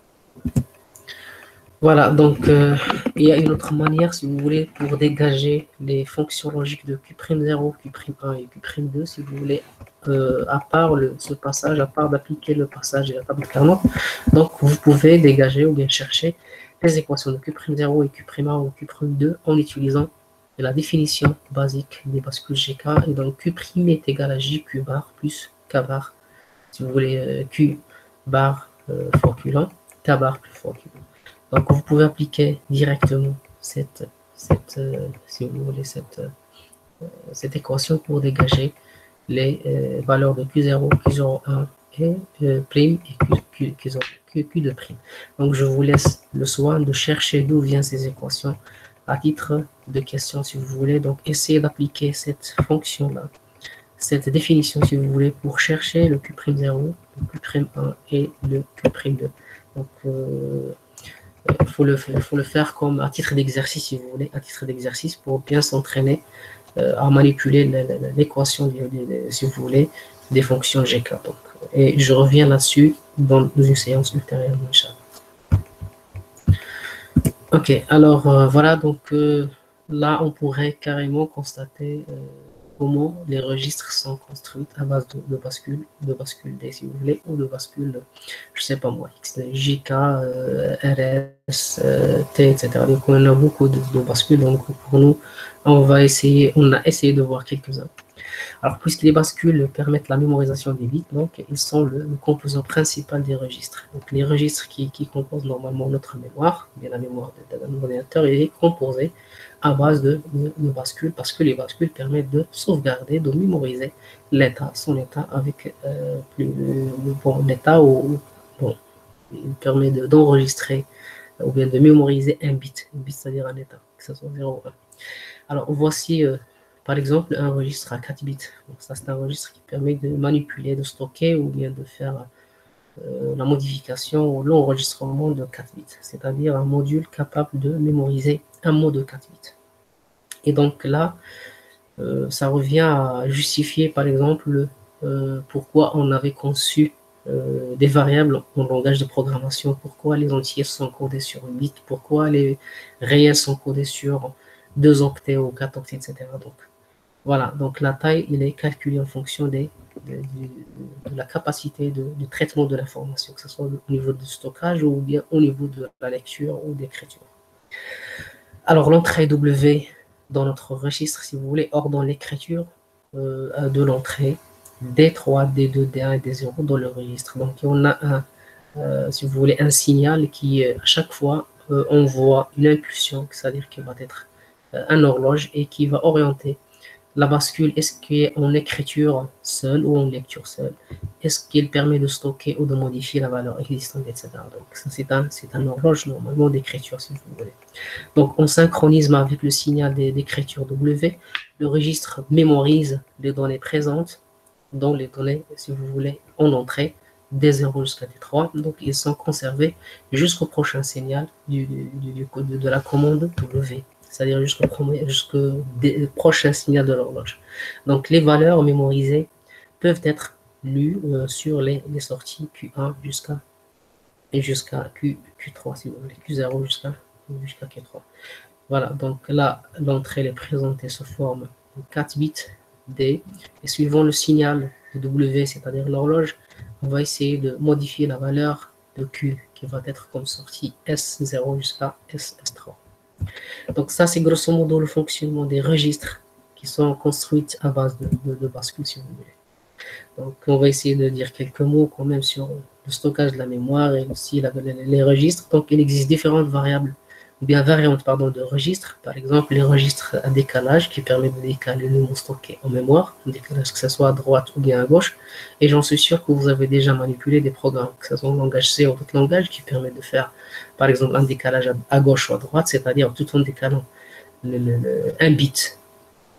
Voilà, donc il y a une autre manière, si vous voulez, pour dégager les fonctions logiques de Q'0, Q'1 et Q'2, si vous voulez, à part ce passage, à part d'appliquer le passage et la table Carnot. Donc, vous pouvez dégager ou bien chercher les équations de Q'0 et Q'1 ou Q'2 en utilisant la définition basique des bascules GK. Et donc, Q' est égal à JQ bar plus K bar, si vous voulez, Q bar fois Q1, K bar plus fois Q1. Donc, vous pouvez appliquer directement cette si vous voulez, cette équation pour dégager les valeurs de Q0, Q01 et prime et Q2 prime. Donc, je vous laisse le soin de chercher d'où viennent ces équations à titre de question, si vous voulez. Donc, essayez d'appliquer cette fonction-là, cette définition, si vous voulez, pour chercher le Q'0, le Q'1 et le Q'2. Donc, il faut le faire comme à titre d'exercice, si vous voulez, à titre d'exercice pour bien s'entraîner à manipuler l'équation, si vous voulez, des fonctions GK. Donc, et je reviens là-dessus dans une séance ultérieure, Inch'Allah. Ok, alors voilà, donc là, on pourrait carrément constater comment les registres sont construits à base de bascules D, si vous voulez, ou de bascules, je sais pas moi, JK, RS, T, etc. Donc, on a beaucoup de bascules. Donc, pour nous, on a essayé de voir quelques-uns. Alors, puisque les bascules permettent la mémorisation des bits, donc ils sont le composant principal des registres. Donc, les registres qui composent normalement notre mémoire, bien la mémoire d'un ordinateur, est composée à base de bascules, parce que les bascules permettent de sauvegarder, de mémoriser l'état, son état avec l'état ou bon, il permet d'enregistrer ou bien de mémoriser un bit, c'est-à-dire un état, que ce soit 0 ou 1. Alors, voici par exemple un registre à 4 bits. Donc, ça, c'est un registre qui permet de manipuler, de stocker ou bien de faire la modification ou l'enregistrement de 4 bits, c'est-à-dire un module capable de mémoriser un mot de 4 bits. Et donc là, ça revient à justifier, par exemple, pourquoi on avait conçu des variables en langage de programmation, pourquoi les entiers sont codés sur 8 bits, pourquoi les réels sont codés sur 2 octets ou 4 octets, etc. Donc, voilà, donc la taille, il est calculé en fonction de la capacité de traitement de l'information, que ce soit au niveau du stockage ou bien au niveau de la lecture ou d'écriture. Alors, l'entrée W dans notre registre, si vous voulez, ordonne l'écriture de l'entrée D3, D2, D1 et D0 dans le registre. Donc, on a si vous voulez, un signal qui, à chaque fois, envoie une impulsion, c'est-à-dire qu'il va être un horloge et qui va orienter la bascule. Est-ce qu'il est en écriture seule ou en lecture seule? Est-ce qu'il permet de stocker ou de modifier la valeur existante, etc. Donc, ça, c'est un horloge normalement d'écriture, si vous voulez. Donc, on synchronisme avec le signal d'écriture W. Le registre mémorise les données présentes dans les données, si vous voulez, en entrée, D0 jusqu'à D3. Donc, ils sont conservés jusqu'au prochain signal de la commande W, c'est-à-dire jusqu'au prochain signal de l'horloge. Donc, les valeurs mémorisées peuvent être lues sur les sorties Q1 jusqu'à Q3, si vous voulez, Q0 jusqu'à Q3. Voilà, donc là, l'entrée est présentée sous forme de 4 bits D, et suivant le signal de W, c'est-à-dire l'horloge, on va essayer de modifier la valeur de Q, qui va être comme sortie S0 jusqu'à S3. Donc ça, c'est grosso modo le fonctionnement des registres qui sont construits à base de bascules, si vous voulez. Donc on va essayer de dire quelques mots quand même sur le stockage de la mémoire et aussi les registres. Donc il existe différentes variables, ou bien variantes, pardon, de registres. Par exemple, les registres à décalage qui permettent de décaler le mot stocké en mémoire, un décalage que ce soit à droite ou bien à gauche. Et j'en suis sûr que vous avez déjà manipulé des programmes, que ce soit en langage C ou d'autres langages, qui permettent de faire, par exemple, un décalage à gauche ou à droite, c'est-à-dire tout en décalant un bit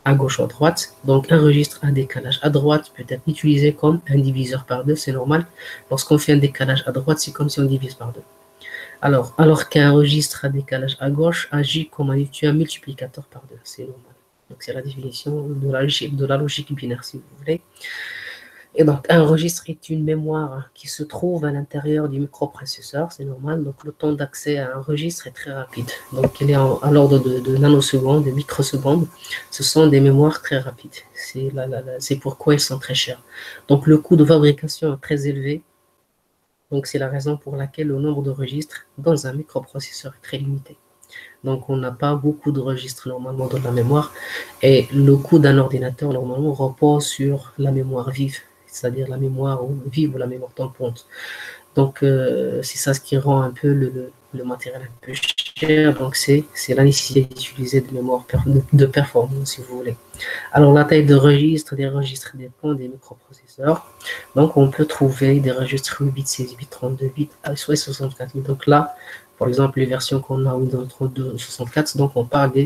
à gauche ou à droite. Donc, un registre à décalage à droite peut être utilisé comme un diviseur par deux, c'est normal. Lorsqu'on fait un décalage à droite, c'est comme si on divise par deux. Alors qu'un registre à décalage à gauche agit comme un multiplicateur par deux, c'est normal. Donc, c'est la définition de la logique binaire, si vous voulez. Et donc, un registre est une mémoire qui se trouve à l'intérieur du microprocesseur, c'est normal. Donc, le temps d'accès à un registre est très rapide. Donc, il est à l'ordre de nanosecondes, de microsecondes. Ce sont des mémoires très rapides. C'est pourquoi ils sont très chers. Donc, le coût de fabrication est très élevé. Donc, c'est la raison pour laquelle le nombre de registres dans un microprocesseur est très limité. Donc, on n'a pas beaucoup de registres normalement dans la mémoire. Et le coût d'un ordinateur, normalement, repose sur la mémoire vive, c'est-à-dire la mémoire vive ou la mémoire tampante. Donc, c'est ça ce qui rend un peu le matériel un peu cher. Donc, c'est la nécessité d'utiliser des mémoires de performance, si vous voulez. Alors, la taille de registre des registres dépend des microprocesseurs. Donc, on peut trouver des registres 8 bits, 16 bits, 32 bits, soit 64 bits. Donc là, par exemple, les versions qu'on a Windows 32, 64, donc on parle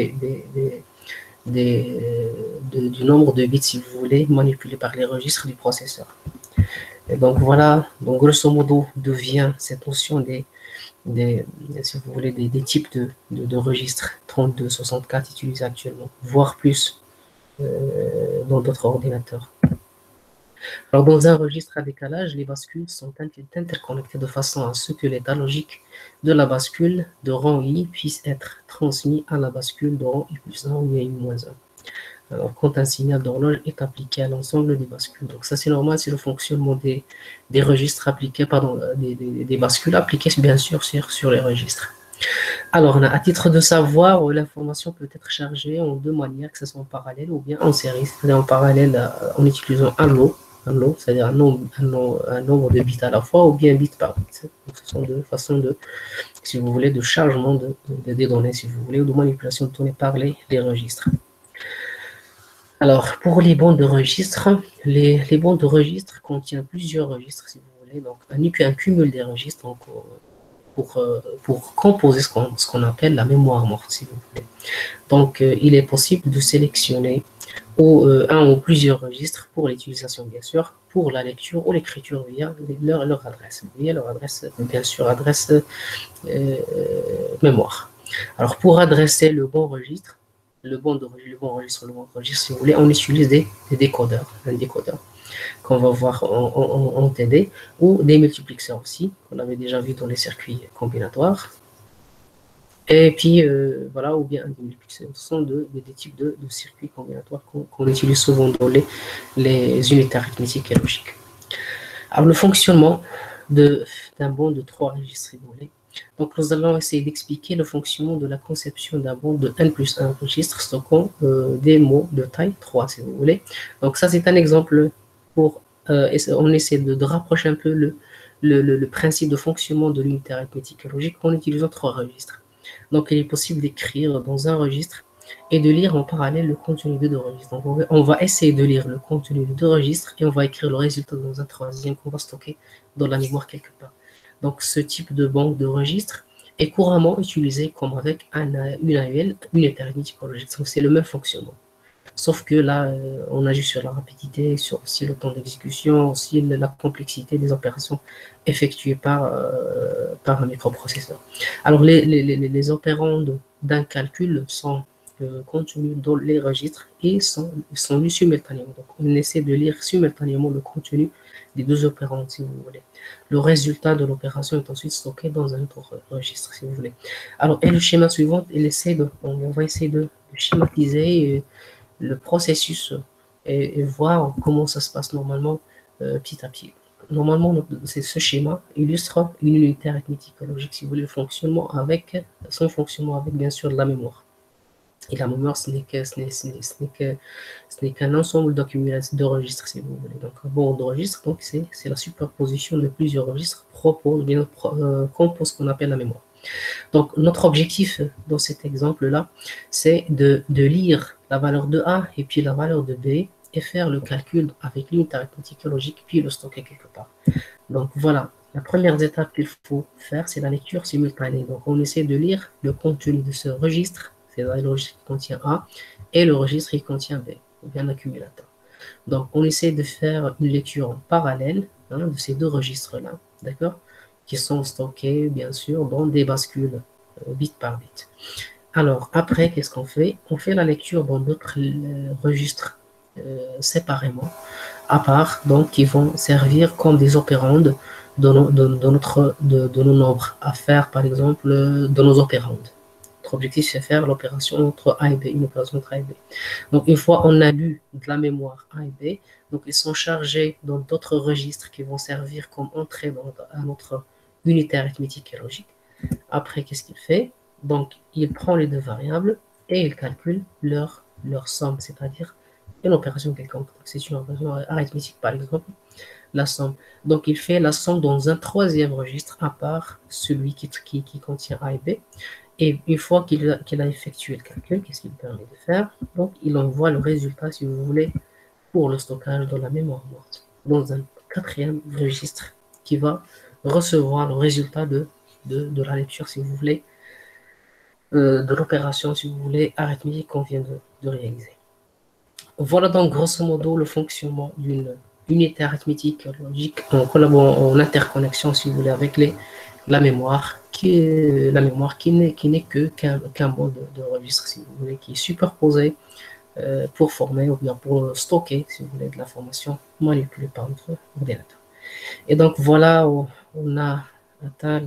du nombre de bits, si vous voulez, manipulés par les registres du processeur. Et donc voilà, donc grosso modo, d'où vient cette notion si vous voulez, des types de registres 32, 64 utilisés actuellement, voire plus dans d'autres ordinateurs. Alors, dans un registre à décalage, les bascules sont interconnectées de façon à ce que l'état logique de la bascule de rang I puisse être transmis à la bascule de rang I plus 1 ou I moins 1. Alors, quand un signal d'horloge est appliqué à l'ensemble des bascules. Donc, ça, c'est normal, c'est le fonctionnement des registres appliqués, pardon, des bascules appliquées, bien sûr, sur les registres. Alors, à titre de savoir, l'information peut être chargée en deux manières, que ce soit en parallèle ou bien en série. C'est-à-dire en parallèle en utilisant un lot, c'est-à-dire un nombre de bits à la fois, ou bien bit par bit. Donc, ce sont deux façons si vous voulez, de chargement des données, si vous voulez, ou de manipulation de données par les registres. Alors, pour les bandes de registre, les bandes de registre contiennent plusieurs registres, si vous voulez, donc un cumul des registres, donc, pour composer ce qu'on appelle la mémoire morte, si vous voulez. Donc, il est possible de sélectionner un ou plusieurs registres pour l'utilisation, bien sûr, pour la lecture ou l'écriture via leur adresse. Vous voyez, leur adresse, bien sûr, adresse mémoire. Alors, pour adresser le bon registre, le bon registre, si vous voulez, on utilise des décodeurs, un décodeur qu'on va voir en TD, ou des multiplexeurs aussi, qu'on avait déjà vu dans les circuits combinatoires. Et puis, voilà, ou bien des multiplexeurs. Ce sont des types de circuits combinatoires qu'on utilise souvent dans les unités arithmétiques et logiques. Alors, le fonctionnement d'un banc de 3 registres, si vous voulez. Donc, nous allons essayer d'expliquer le fonctionnement de la conception d'un banc de n plus 1 registres stockant des mots de taille 3, si vous voulez. Donc, ça, c'est un exemple pour... on essaie de rapprocher un peu le principe de fonctionnement de l'unité arithmétique et logique en utilisant 3 registres. Donc, il est possible d'écrire dans un registre et de lire en parallèle le contenu de deux registres. Donc, on va essayer de lire le contenu de deux registres et on va écrire le résultat dans un troisième qu'on va stocker dans la mémoire quelque part. Donc, ce type de banque de registres est couramment utilisé comme avec une AUL, unité arithmétique logique. Donc, c'est le même fonctionnement. Sauf que là, on agit sur la rapidité, sur aussi le temps d'exécution, aussi la complexité des opérations effectuées par un microprocesseur. Alors, les opérands d'un calcul sont contenus dans les registres et sont lus simultanément. Donc, on essaie de lire simultanément le contenu des deux opérands, si vous voulez. Le résultat de l'opération est ensuite stocké dans un autre registre, si vous voulez. Alors, et le schéma suivant, on va essayer de schématiser le processus et voir comment ça se passe normalement petit à petit. Normalement, ce schéma illustre une unité arithmétique logique, si vous voulez, son fonctionnement avec bien sûr de la mémoire. Et la mémoire, ce n'est qu'un ensemble d'accumulation de registres, si vous voulez. Donc, un banc de registres, donc c'est la superposition de plusieurs registres compose ce qu'on appelle la mémoire. Donc, notre objectif dans cet exemple-là, c'est de lire la valeur de A et puis la valeur de B et faire le calcul avec l'unité arithmétique logique, puis le stocker quelque part. Donc, voilà. La première étape qu'il faut faire, c'est la lecture simultanée. Donc, on essaie de lire le contenu de ce registre, c'est-à-dire le registre qui contient A, et le registre qui contient B, ou bien l'accumulateur. Donc, on essaie de faire une lecture en parallèle de ces deux registres-là, d'accord, qui sont stockés, bien sûr, dans des bascules bit par bit. Alors, après, qu'est-ce qu'on fait? On fait la lecture dans d'autres registres séparément, à part, donc, qui vont servir comme des opérandes de nos nombres à faire, par exemple, de nos opérandes. Notre objectif, c'est faire l'opération entre A et B, une opération entre A et B. Donc, une fois on a lu de la mémoire A et B, donc ils sont chargés dans d'autres registres qui vont servir comme entrée à notre unité arithmétique et logique. Après, qu'est-ce qu'il fait? Donc, il prend les deux variables et il calcule leur somme, c'est-à-dire une opération quelconque. C'est une opération arithmétique, par exemple, la somme. Donc, il fait la somme dans un troisième registre à part celui qui contient A et B. Et une fois qu'il a effectué le calcul, qu'est-ce qu'il permet de faire? Donc, il envoie le résultat, si vous voulez, pour le stockage dans la mémoire morte, dans un quatrième registre qui va recevoir le résultat de la lecture, si vous voulez, de l'opération, si vous voulez, arithmétique qu'on vient de réaliser. Voilà donc grosso modo le fonctionnement d'une unité arithmétique logique en interconnexion, si vous voulez, avec la mémoire, qui n'est qu'un mode de registre, si vous voulez, qui est superposé pour former ou bien pour stocker, si vous voulez, de l'information manipulée par notre ordinateur. Et donc voilà, on a atteint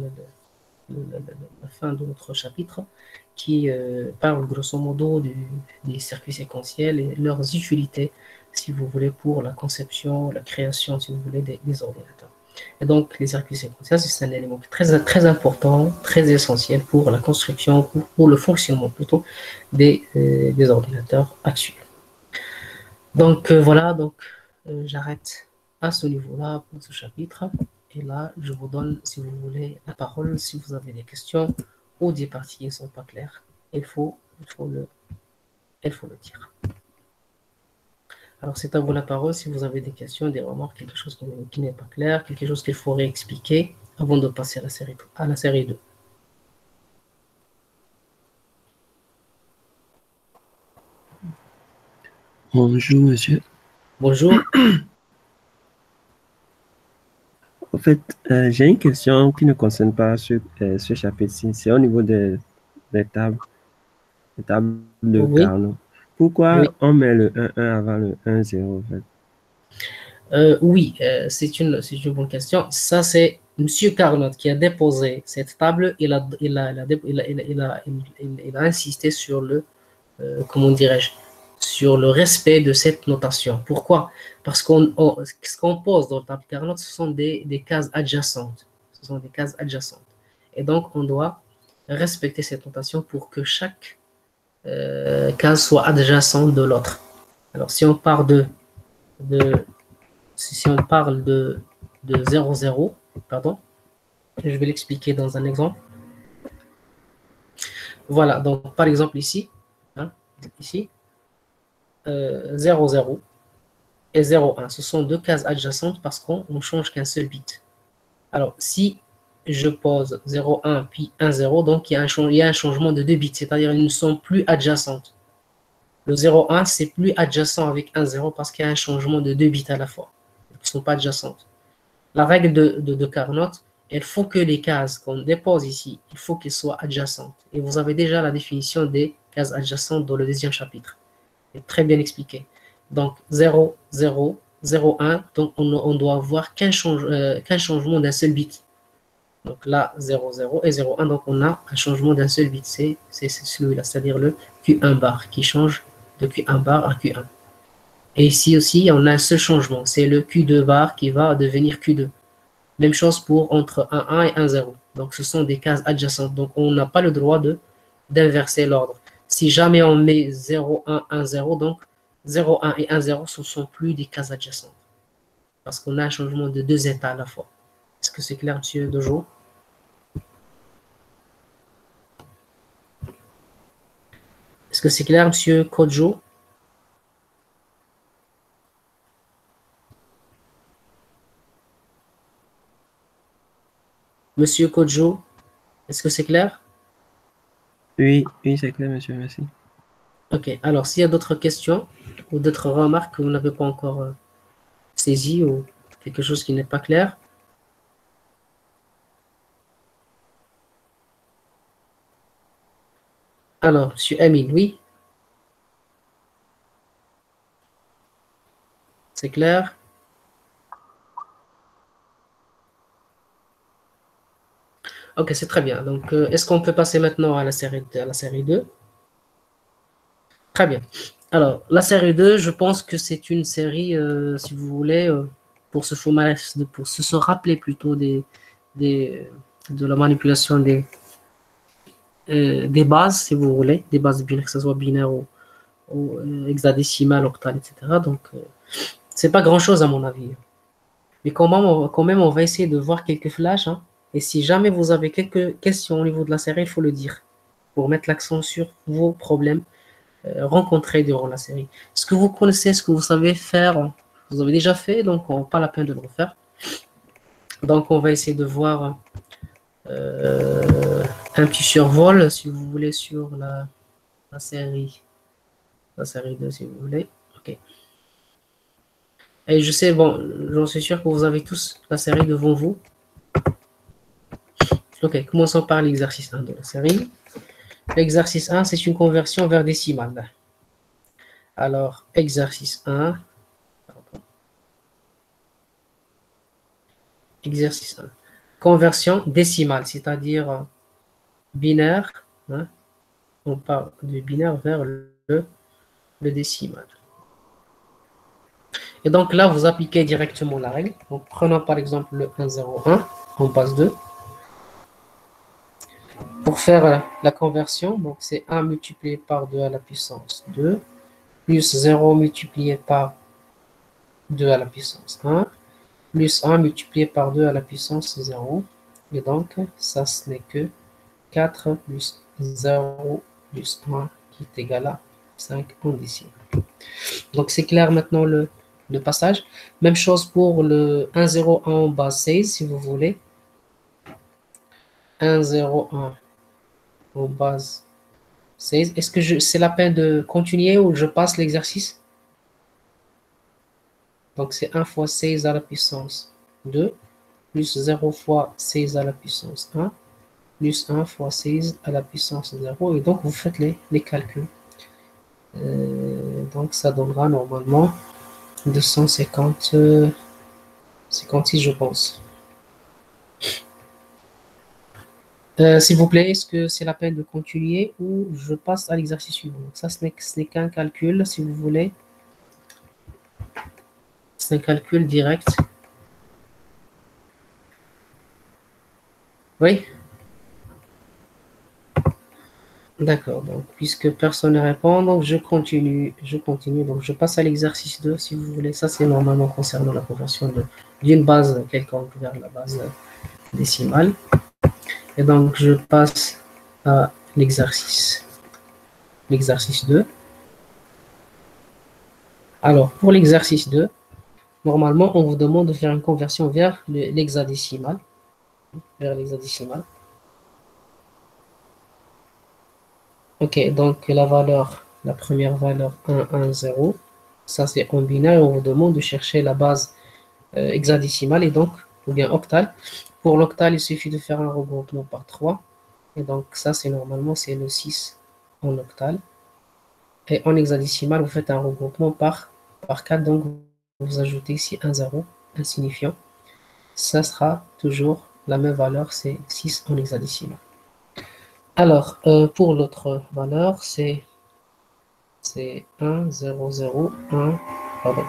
la fin de notre chapitre qui parle grosso modo des circuits séquentiels et leurs utilités, si vous voulez, pour la conception, la création, si vous voulez, des ordinateurs. Et donc, les circuits séquentiels, c'est un élément très, très important, très essentiel pour la construction, pour le fonctionnement plutôt, des ordinateurs actuels. Donc, voilà, donc j'arrête à ce niveau-là pour ce chapitre. Et là, je vous donne, si vous voulez, la parole, si vous avez des questions ou des parties qui ne sont pas claires. Il faut le dire. Alors, c'est à vous la parole si vous avez des questions, des remarques, quelque chose qui n'est pas clair, quelque chose qu'il faudrait expliquer avant de passer à la série 2. Bonjour, monsieur. Bonjour. En fait, j'ai une question qui ne concerne pas ce chapitre-ci. C'est au niveau des tables, les tables de Oui, Carnot. oui. Pourquoi on met le 1 avant le 1-0, en fait? Oui, c'est une bonne question. Ça, c'est Monsieur Carnot qui a déposé cette table. Il a insisté sur comment dirais-je, sur le respect de cette notation. Pourquoi? Parce ce qu'on pose dans la table Carnot, ce sont des cases adjacentes. Ce sont des cases adjacentes. Et donc, on doit respecter cette notation pour que chaque case soit adjacente de l'autre. Alors, si on part si on parle de 0, 0, pardon, je vais l'expliquer dans un exemple. Voilà, donc par exemple ici, ici 0, 0 et 0, 1, ce sont deux cases adjacentes parce qu'on ne change qu'un seul bit. Alors, si je pose 0, 1 puis 1, 0, donc il y a un changement de deux bits, c'est-à-dire ils ne sont plus adjacentes. Le 0, 1, c'est plus adjacent avec 1, 0 parce qu'il y a un changement de deux bits à la fois. Ils ne sont pas adjacentes. La règle de Carnot, il faut que les cases qu'on dépose ici, il faut qu'elles soient adjacentes. Et vous avez déjà la définition des cases adjacentes dans le deuxième chapitre. C'est très bien expliqué. Donc 0, 0, 0, 1, donc on doit avoir qu'un changement d'un seul bit. Donc là, 0, 0 et 0, 1, donc on a un changement d'un seul bit. C'est celui-là, c'est-à-dire le Q1 bar qui change de Q1 bar à Q1. Et ici aussi, on a un seul changement, c'est le Q2 bar qui va devenir Q2. Même chose pour entre 1, 1 et 1, 0. Donc, ce sont des cases adjacentes. Donc, on n'a pas le droit d'inverser l'ordre. Si jamais on met 0, 1, 1, 0, donc 0, 1 et 1, 0, ce ne sont plus des cases adjacentes. Parce qu'on a un changement de deux états à la fois. Est-ce que c'est clair, monsieur Dojo? Est-ce que c'est clair, monsieur Kojo? Monsieur Kojo, est-ce que c'est clair? Oui, oui, c'est clair, monsieur, merci. Ok, alors s'il y a d'autres questions ou d'autres remarques que vous n'avez pas encore saisies ou quelque chose qui n'est pas clair. Alors, monsieur Amine, oui, c'est clair. Ok, c'est très bien. Donc, est-ce qu'on peut passer maintenant à la série 2? Très bien. Alors, la série 2, je pense que c'est une série, si vous voulez, pour se rappeler plutôt des, de la manipulation des bases, si vous voulez, des bases binaires, que ce soit binaire ou hexadécimal, octal, etc. Donc, c'est pas grand-chose à mon avis. Mais quand même, on va essayer de voir quelques flashs, hein. Et si jamais vous avez quelques questions au niveau de la série, il faut le dire pour mettre l'accent sur vos problèmes rencontrés durant la série. Ce que vous connaissez, ce que vous savez faire, vous avez déjà fait, donc pas la peine de le refaire. Donc, on va essayer de voir un petit survol, si vous voulez, sur la série, la série 2, si vous voulez. Ok. Et je sais, bon, j'en suis sûr que vous avez tous la série devant vous. Ok, commençons par l'exercice 1 de la série. L'exercice 1, c'est une conversion vers décimale. Alors, exercice 1. Exercice 1. Conversion décimale, c'est-à-dire binaire. Hein, on part du binaire vers le décimal. Et donc là, vous appliquez directement la règle. Donc, prenons par exemple le 1, 0, 1 en base 2. Pour faire la conversion, donc c'est 1 multiplié par 2 à la puissance 2, plus 0 multiplié par 2 à la puissance 1, plus 1 multiplié par 2 à la puissance 0. Et donc, ça, ce n'est que 4 plus 0 plus 1 qui est égal à 5 en décimale. Donc, c'est clair maintenant le passage. Même chose pour le 1, 0, 1 en base 16, si vous voulez. 1, 0, 1 en base 16. Est-ce que c'est la peine de continuer ou je passe l'exercice? Donc, c'est 1 fois 16 à la puissance 2, plus 0 fois 16 à la puissance 1, plus 1 fois 16 à la puissance 0. Et donc, vous faites les calculs. Donc, ça donnera normalement 256, je pense. S'il vous plaît, est-ce que c'est la peine de continuer ou je passe à l'exercice suivant? Donc, ça, ce n'est qu'un calcul, si vous voulez. C'est un calcul direct. Oui? D'accord, donc puisque personne ne répond, donc je continue, donc je passe à l'exercice 2 si vous voulez. Ça, c'est normalement concernant la conversion d'une base quelconque vers la base décimale. Et donc, je passe à l'exercice 2. Alors, pour l'exercice 2, normalement, on vous demande de faire une conversion vers l'hexadécimal. Vers l'hexadécimal. Ok, donc la première valeur 1, 1, 0, ça c'est en binaire et on vous demande de chercher la base hexadécimale et donc, ou bien octale. Pour l'octale, il suffit de faire un regroupement par 3. Et donc, ça c'est normalement c'est le 6 en octale. Et en hexadécimal, vous faites un regroupement par 4. Donc, vous ajoutez ici un 0 insignifiant. Ça sera toujours la même valeur, c'est 6 en hexadécimal. Alors, pour l'autre valeur, c'est 1, 0, 0, 1, pardon,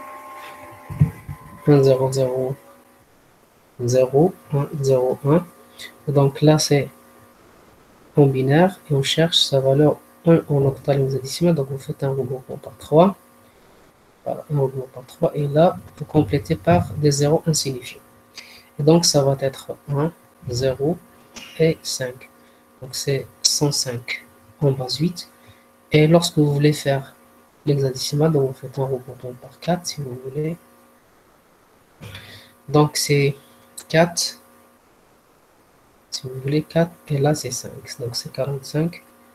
1, 0, 0, 0, 1, 0, 1. Donc là, c'est en binaire et on cherche sa valeur 1 en octal hexadécimal. Donc vous faites un regroupement par 3. Voilà, un regroupement par 3. Et là, vous complétez par des zéros insignifiants. Et donc ça va être 1, 0 et 5. Donc c'est 105 en base 8. Et lorsque vous voulez faire l'hexadécimal, donc vous faites un regroupement par 4 si vous voulez. Donc c'est 4, si vous voulez 4, et là c'est 5. Donc c'est 45.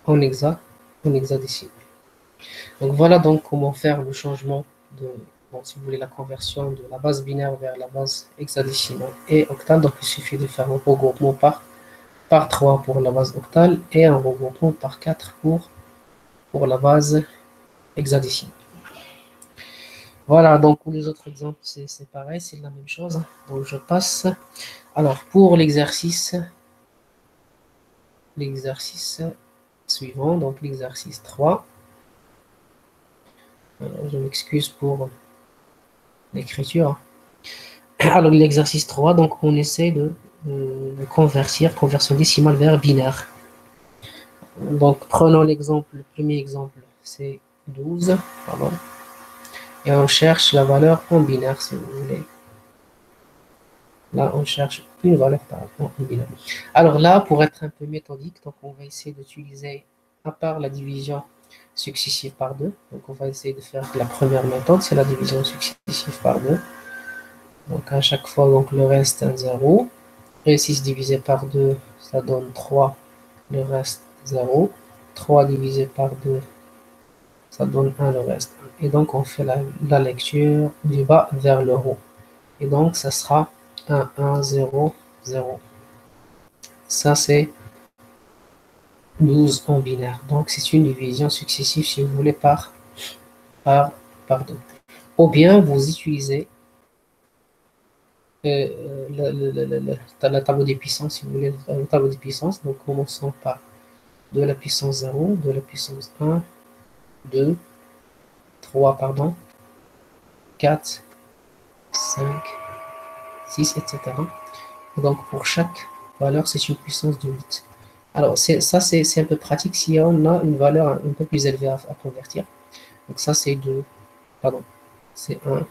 en hexadécimal. Donc voilà donc comment faire le changement de, bon, si vous voulez, la conversion de la base binaire vers la base hexadécimale et octale. Donc il suffit de faire un regroupement par 3 pour la base octale et un regroupement par 4 pour la base hexadécimale. Voilà, donc pour les autres exemples, c'est pareil, c'est la même chose. Donc je passe. Alors pour l'exercice suivant, donc l'exercice 3. Je m'excuse pour l'écriture. Alors l'exercice 3, donc on essaie de conversion décimale vers binaire. Donc prenons l'exemple, le premier exemple, c'est 12, pardon, et on cherche la valeur en binaire si vous voulez. Là, on cherche une valeur par rapport en binaire. Alors là, pour être un peu méthodique, donc on va essayer d'utiliser, à part la division successive par 2, donc on va essayer de faire la première méthode, c'est la division successive par 2. Donc à chaque fois, donc le reste un 0. Et 6 divisé par 2, ça donne 3, le reste 0. 3 divisé par 2, ça donne 1, le reste 1. Et donc on fait la lecture du bas vers le haut. Et donc ça sera 1, 1, 0, 0. Ça c'est 12 en binaire. Donc c'est une division successive si vous voulez par 2. Ou bien vous utilisez le tableau des puissances, si vous voulez, le tableau des puissances. Donc commençons par 2 à la puissance 0, 2 à la puissance 1, 2, 3, pardon, 4, 5, 6, etc. Donc pour chaque valeur, c'est une puissance de 8. Alors ça, c'est un peu pratique si on a une valeur un peu plus élevée à convertir. Donc ça, c'est 2, pardon, c'est 1,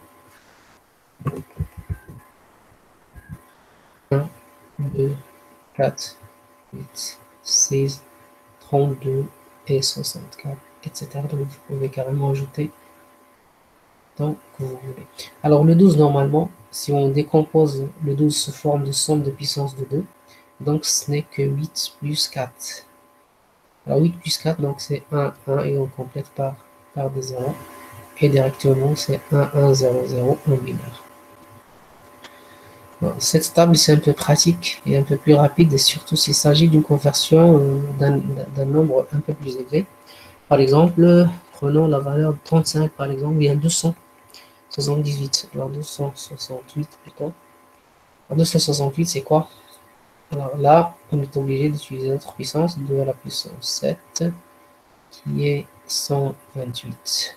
1, 2, 4, 8, 16, 32 et 64, etc. Donc vous pouvez carrément ajouter tant que vous voulez. Alors le 12, normalement, si on décompose le 12 sous forme de somme de puissance de 2, donc ce n'est que 8 plus 4. Alors 8 plus 4, donc c'est 1, 1, et on complète par des 0. Et directement, c'est 1, 1, 0, 0 en binaire. Bon, cette table, c'est un peu pratique et un peu plus rapide, et surtout s'il s'agit d'une conversion d'un nombre un peu plus élevé. Par exemple, prenons la valeur de 35, par exemple, il y a 278. Alors 268 plutôt. Alors 268, c'est quoi? Alors là, on est obligé d'utiliser notre puissance, 2 à la puissance 7, qui est 128.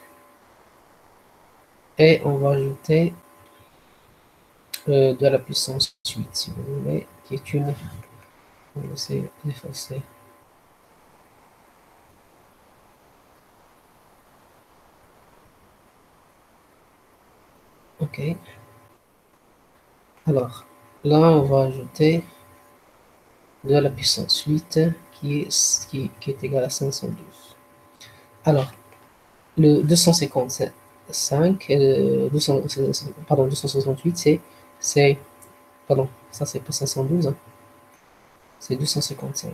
Et on va ajouter 2 à la puissance 8, si vous voulez, qui est une... On va essayer d'effacer. Ok. Alors, là, on va ajouter 2 à la puissance 8, qui est égal à 512. Alors, le 255, 268, pardon, ça c'est pas 512, hein, c'est 255.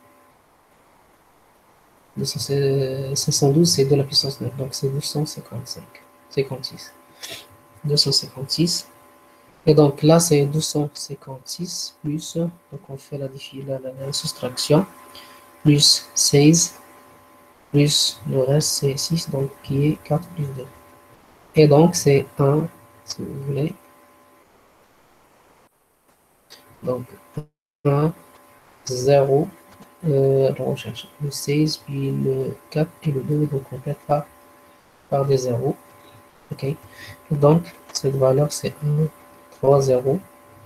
512, c'est de la puissance 9, donc c'est 255, 56. 256. Et donc là, c'est 256 plus, donc on fait la soustraction, plus 16, plus le reste, c'est 6, donc qui est 4 plus 2. Et donc, c'est 1, si vous voulez. Donc, 1, 0, on cherche le 16, puis le 4 et le 2, donc on complète par des 0. OK. Donc, cette valeur, c'est 1, 3, 0,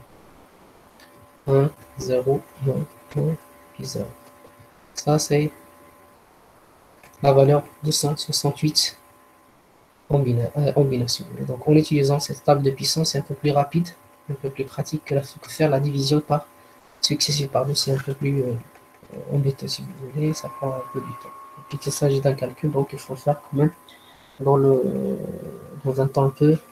1, 0, 1, 1, puis 0. Ça, c'est la valeur 268 en binaire, si vous voulez. Donc, en utilisant cette table de puissance, c'est un peu plus rapide, un peu plus pratique que faire la division par successive par 2, c'est un peu plus embêtant si vous voulez, ça prend un peu du temps. Et puis il s'agit d'un calcul, donc il faut le faire quand même dans un temps un peu,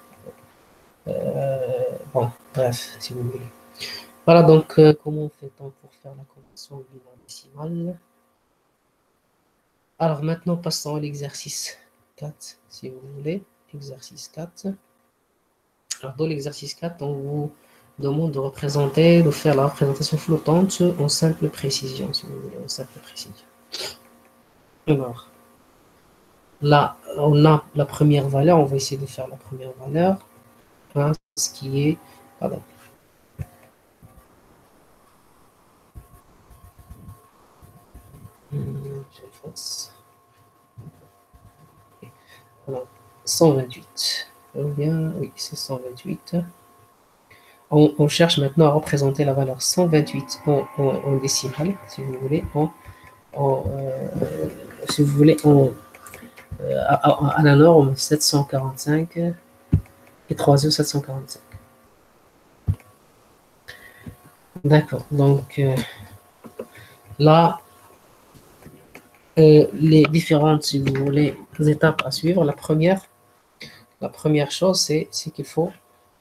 bon, bref, si vous voulez. Voilà, donc comment fait-on pour faire la conversion binaire décimale? Alors maintenant, passons à l'exercice 4, si vous voulez. Exercice 4. Alors dans l'exercice 4, on vous demande de représenter, de faire la représentation flottante en simple précision, si vous voulez, en simple précision. Alors, là, on a la première valeur, on va essayer de faire la première valeur, hein, ce qui est, pardon, j'efface. Alors, 128. Ou bien, oui, c'est 128. On cherche maintenant à représenter la valeur 128 en décimale, si vous voulez, si vous voulez, à la norme 745 et 3E 745. D'accord, donc là, les différentes, si vous voulez, étapes à suivre. La première chose, c'est qu'il faut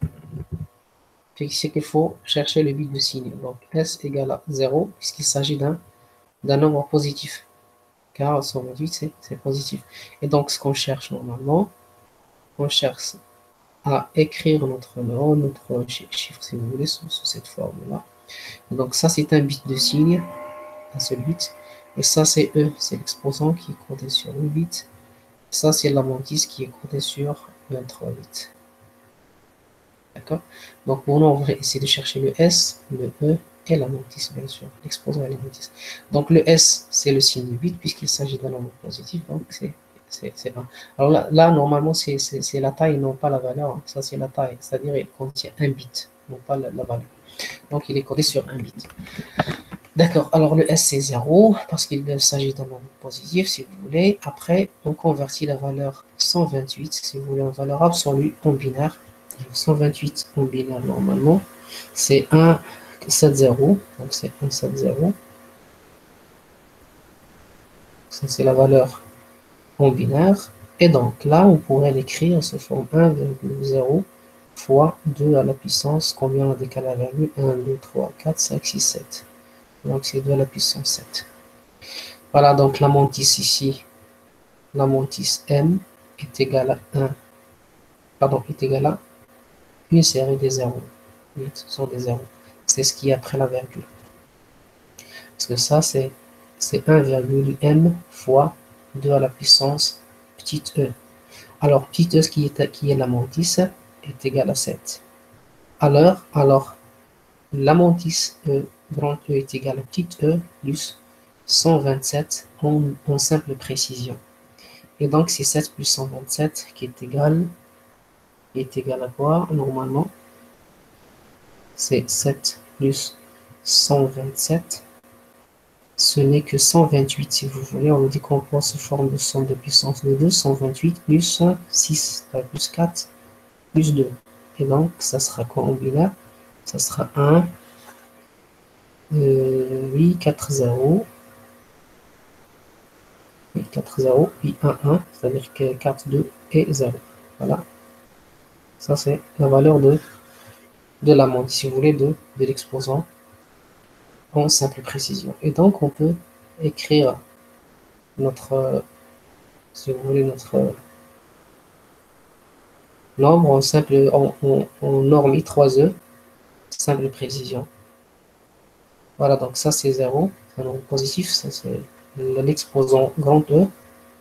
chercher le bit de signe. Donc S égale à 0, puisqu'il s'agit d'un nombre positif. Car 128, c'est positif. Et donc, ce qu'on cherche normalement, on cherche à écrire notre nom, notre chiffre, si vous voulez, sous cette forme-là. Donc, ça, c'est un bit de signe, un seul bit. Et ça, c'est E, c'est l'exposant qui est codé sur 8 bits. Ça, c'est la mantis qui est codée sur 23 bits. D'accord? Donc, pour nous, on va essayer de chercher le S, le E et la mantis, bien sûr. L'exposant et la mantis. Donc, le S, c'est le signe 8, puisqu'il s'agit d'un nombre positif. Donc, c'est 1. Alors là normalement, c'est la taille, non pas la valeur. Ça, c'est la taille. C'est-à-dire, il contient un bit, non pas la valeur. Donc, il est codé sur un bit. D'accord. Alors, le S, c'est 0, parce qu'il s'agit d'un nombre positif, si vous voulez. Après, on convertit la valeur 128, si vous voulez, en valeur absolue en binaire. 128 en binaire, normalement, c'est 170. Donc, c'est 170. Ça, c'est la valeur en binaire. Et donc, là, on pourrait l'écrire sous forme 1,0 fois 2 à la puissance, combien on décale la virgule 1, 2, 3, 4, 5, 6, 7. Donc, c'est 2 à la puissance 7. Voilà, donc la mantis ici, la mantis M est égale à 1, pardon, est égale à une série des zéros. 8 sont des zéros. C'est ce qui est après la virgule. Parce que ça, c'est 1,m fois 2 à la puissance petite e. Alors, petite e, qui est la mantis, est égal à 7. Alors la mantis E, grand E est égal à petite e plus 127 en simple précision. Et donc, c'est 7 plus 127 qui est égal à quoi, normalement? C'est 7 plus 127. Ce n'est que 128, si vous voulez. On le décompose sous forme de somme de puissance de 2. 128 plus 6, plus 4, plus 2. Et donc, ça sera quoi en binaire? Ça sera 1, 8, 4, 0. 8, 4, 0, puis 1, 1, c'est-à-dire que 4, 2 et 0. Voilà. Ça, c'est la valeur de la montre, si vous voulez, de l'exposant en simple précision. Et donc, on peut écrire notre, si vous voulez, notre nombre en simple, en norme I3E, simple précision. Voilà, donc ça, c'est 0, c'est un nombre positif, ça, c'est l'exposant grand E,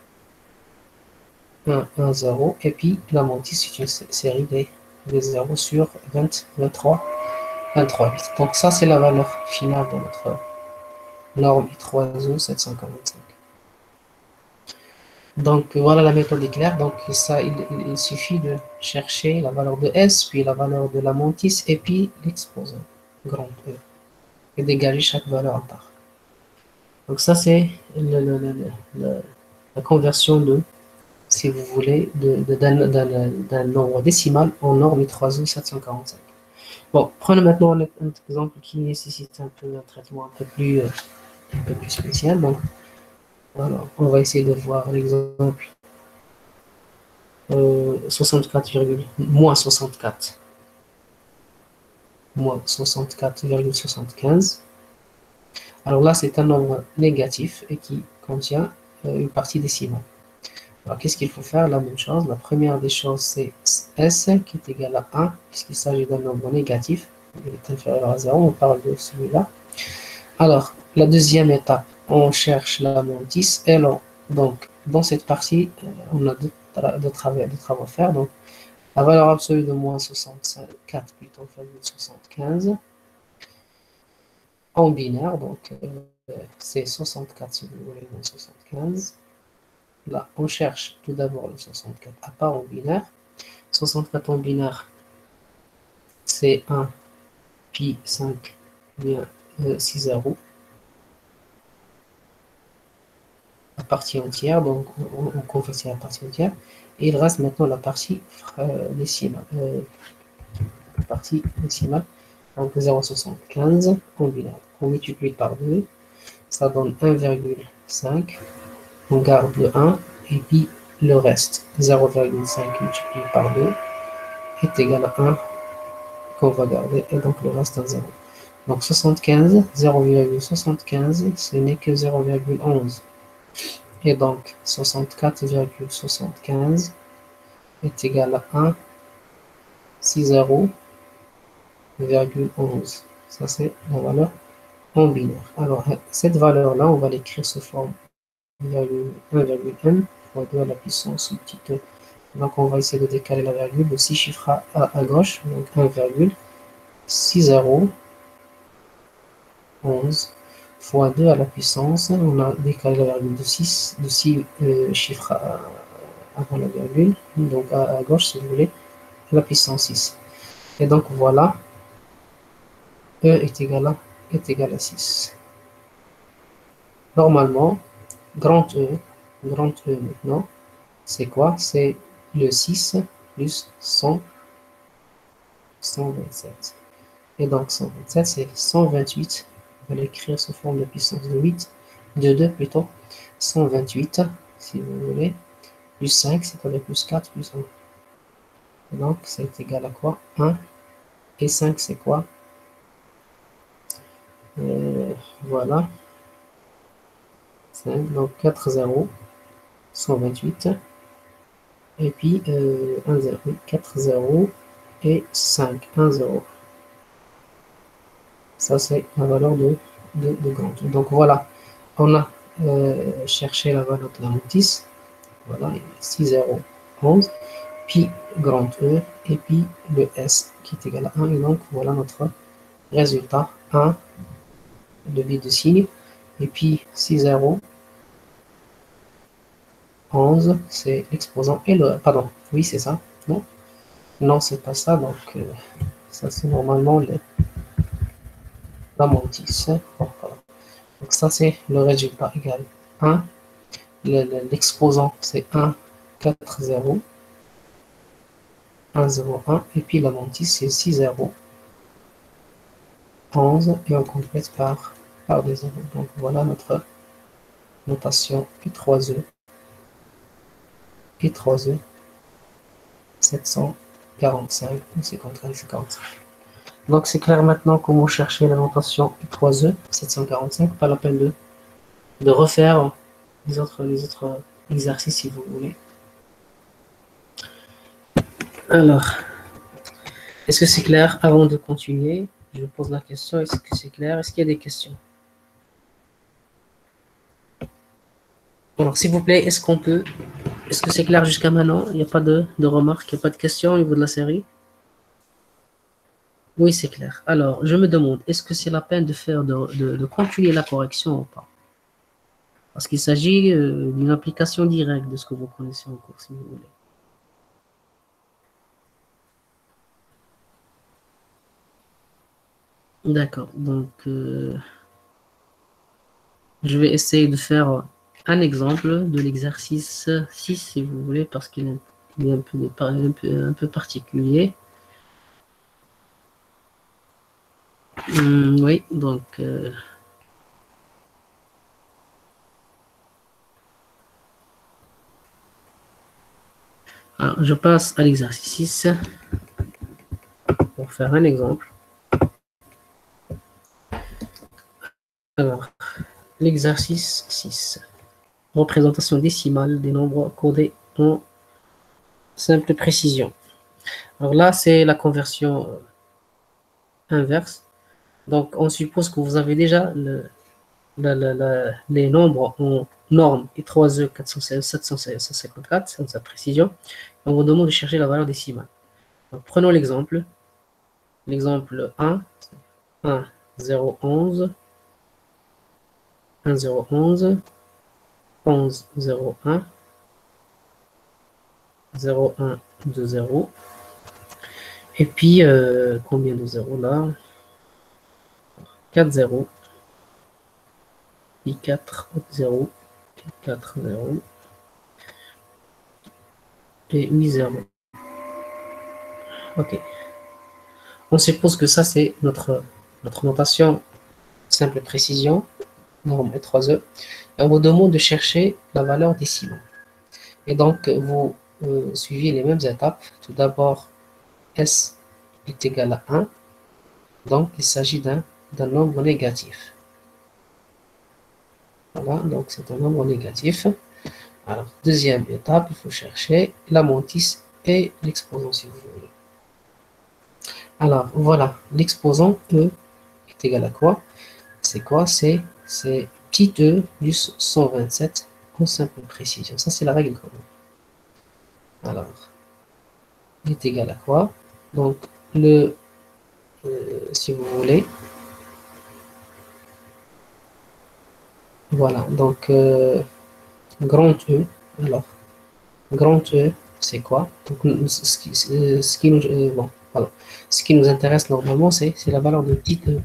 1, 1, 0, et puis la mantis, c'est une série des 0 sur 20, 23, 23 bits. Donc ça, c'est la valeur finale de notre norme I3E 745. Donc voilà, la méthode est claire. Donc ça, il suffit de chercher la valeur de S, puis la valeur de la mantis, et puis l'exposant grand E, et dégager chaque valeur à part. Donc ça, c'est la conversion de, si vous voulez, d'un nombre décimal en norme I3E 745. Bon, prenons maintenant un exemple qui nécessite un peu un traitement un peu plus spécial. Donc, voilà, on va essayer de voir l'exemple 64, moins 64, moins 64,75. Alors là, c'est un nombre négatif et qui contient une partie décimale. Alors, qu'est-ce qu'il faut faire? La même chose. La première des choses, c'est S qui est égal à 1, puisqu'il s'agit d'un nombre négatif. Il est inférieur à 0, on parle de celui-là. Alors, la deuxième étape, on cherche la mantis. Et alors, donc, dans cette partie, on a deux travaux à faire. Donc, la valeur absolue de moins 64, plutôt 75, en binaire. Donc, c'est 64 si vous voulez, moins 75. Là, on cherche tout d'abord le 64 à part en binaire. 64 en binaire, c'est 1, pi 5, bien 6 0. La partie entière, donc on convertit la partie entière. Et il reste maintenant la partie décimale. La partie décimale, donc 0,75 en binaire. On multiplie par 2, ça donne 1,5. On garde le 1, et puis le reste, 0,5 multiplié par 2, est égal à 1 qu'on va garder, et donc le reste à 0. Donc 75, 0,75, ce n'est que 0,11. Et donc 64,75 est égal à 1, 60,11. Ça, c'est la valeur en binaire. Alors, cette valeur-là, on va l'écrire sous forme 1,1 fois 2 à la puissance petit e. Donc, on va essayer de décaler la virgule de 6 chiffres à gauche. Donc, 1,6011 fois 2 à la puissance. On a décalé la virgule de 6 chiffres avant la virgule. Donc, à gauche, si vous voulez, à la puissance 6. Et donc, voilà. E est égal à 6. Normalement, grand E maintenant, c'est quoi? C'est le 6 plus 127. Et donc 127, c'est 128. On va l'écrire sous forme de puissance de 8, de 2 plutôt. 128, si vous voulez, plus 5, c'est-à-dire plus 4, plus 1. Et donc, c'est égal à quoi? 1. Et 5, c'est quoi? Voilà. 5, donc 4 0, 128. Et puis 1 0, 4 0 et 5, 1 0. Ça, c'est la valeur de grand E. Donc voilà, on a cherché la valeur de la mantis. Voilà, 6 0, 11. Puis grand E, et puis le S qui est égal à 1. Et donc voilà notre résultat, 1, de bit de signe. Et puis 6 0, 11, c'est l'exposant. Et le, pardon, oui, c'est ça. Non, non, c'est pas ça. Donc, ça, c'est normalement la mantis. Bon, voilà. Donc, ça, c'est le résultat égal 1. L'exposant, c'est 1, 4, 0. 1, 0, 1. Et puis la mantis, c'est 6, 0, 11. Et on complète par des 0. Donc, voilà notre notation I3E. I3E. 745 ou 53, donc c'est clair maintenant comment chercher la notation I3E 745, pas la peine de refaire les autres exercices si vous voulez. Alors, est-ce que c'est clair? Avant de continuer, je pose la question, est-ce que c'est clair? Est-ce qu'il y a des questions? Alors, s'il vous plaît, est-ce que c'est clair jusqu'à maintenant? Il n'y a pas de remarques, il n'y a pas de questions au niveau de la série? Oui, c'est clair. Alors, je me demande, est-ce que c'est la peine de continuer la correction ou pas? Parce qu'il s'agit d'une application directe de ce que vous connaissez en cours, si vous voulez. D'accord. Donc, je vais essayer de faire un exemple de l'exercice 6, si vous voulez, parce qu'il est un peu particulier. Oui, donc... alors, je passe à l'exercice 6 pour faire un exemple. Alors, l'exercice 6. représentation décimale des nombres codés en simple précision. Alors là, c'est la conversion inverse. Donc, on suppose que vous avez déjà les nombres en norme et 3E 754, c'est sa précision. On vous demande de chercher la valeur décimale. Donc, prenons l'exemple. L'exemple 1, 1, 0, 11, 1, 0, 11, 11, 0, 1, 0, 1, 2, 0. Et puis, combien de 0 là? 4, 0. Puis 4, 0. 4, 0. Et 8, 0. OK. On suppose que ça, c'est notre notation simple précision, norme et 3E. Et on vous demande de chercher la valeur décimale. Et donc, vous suivez les mêmes étapes. Tout d'abord, S est égal à 1. Donc, il s'agit d'un nombre négatif. Voilà, donc c'est un nombre négatif. Alors, deuxième étape, il faut chercher la mantis et l'exposant, si vous voulez. Alors, voilà, l'exposant E est égal à quoi? C'est quoi? C'est petit e plus 127 en simple précision. Ça, c'est la règle commune. Alors, il est égal à quoi? Donc, si vous voulez, voilà, donc, grand E, alors, grand E, c'est quoi? Donc, ce qui nous, bon, voilà. Ce qui nous intéresse normalement, c'est la valeur de petit e.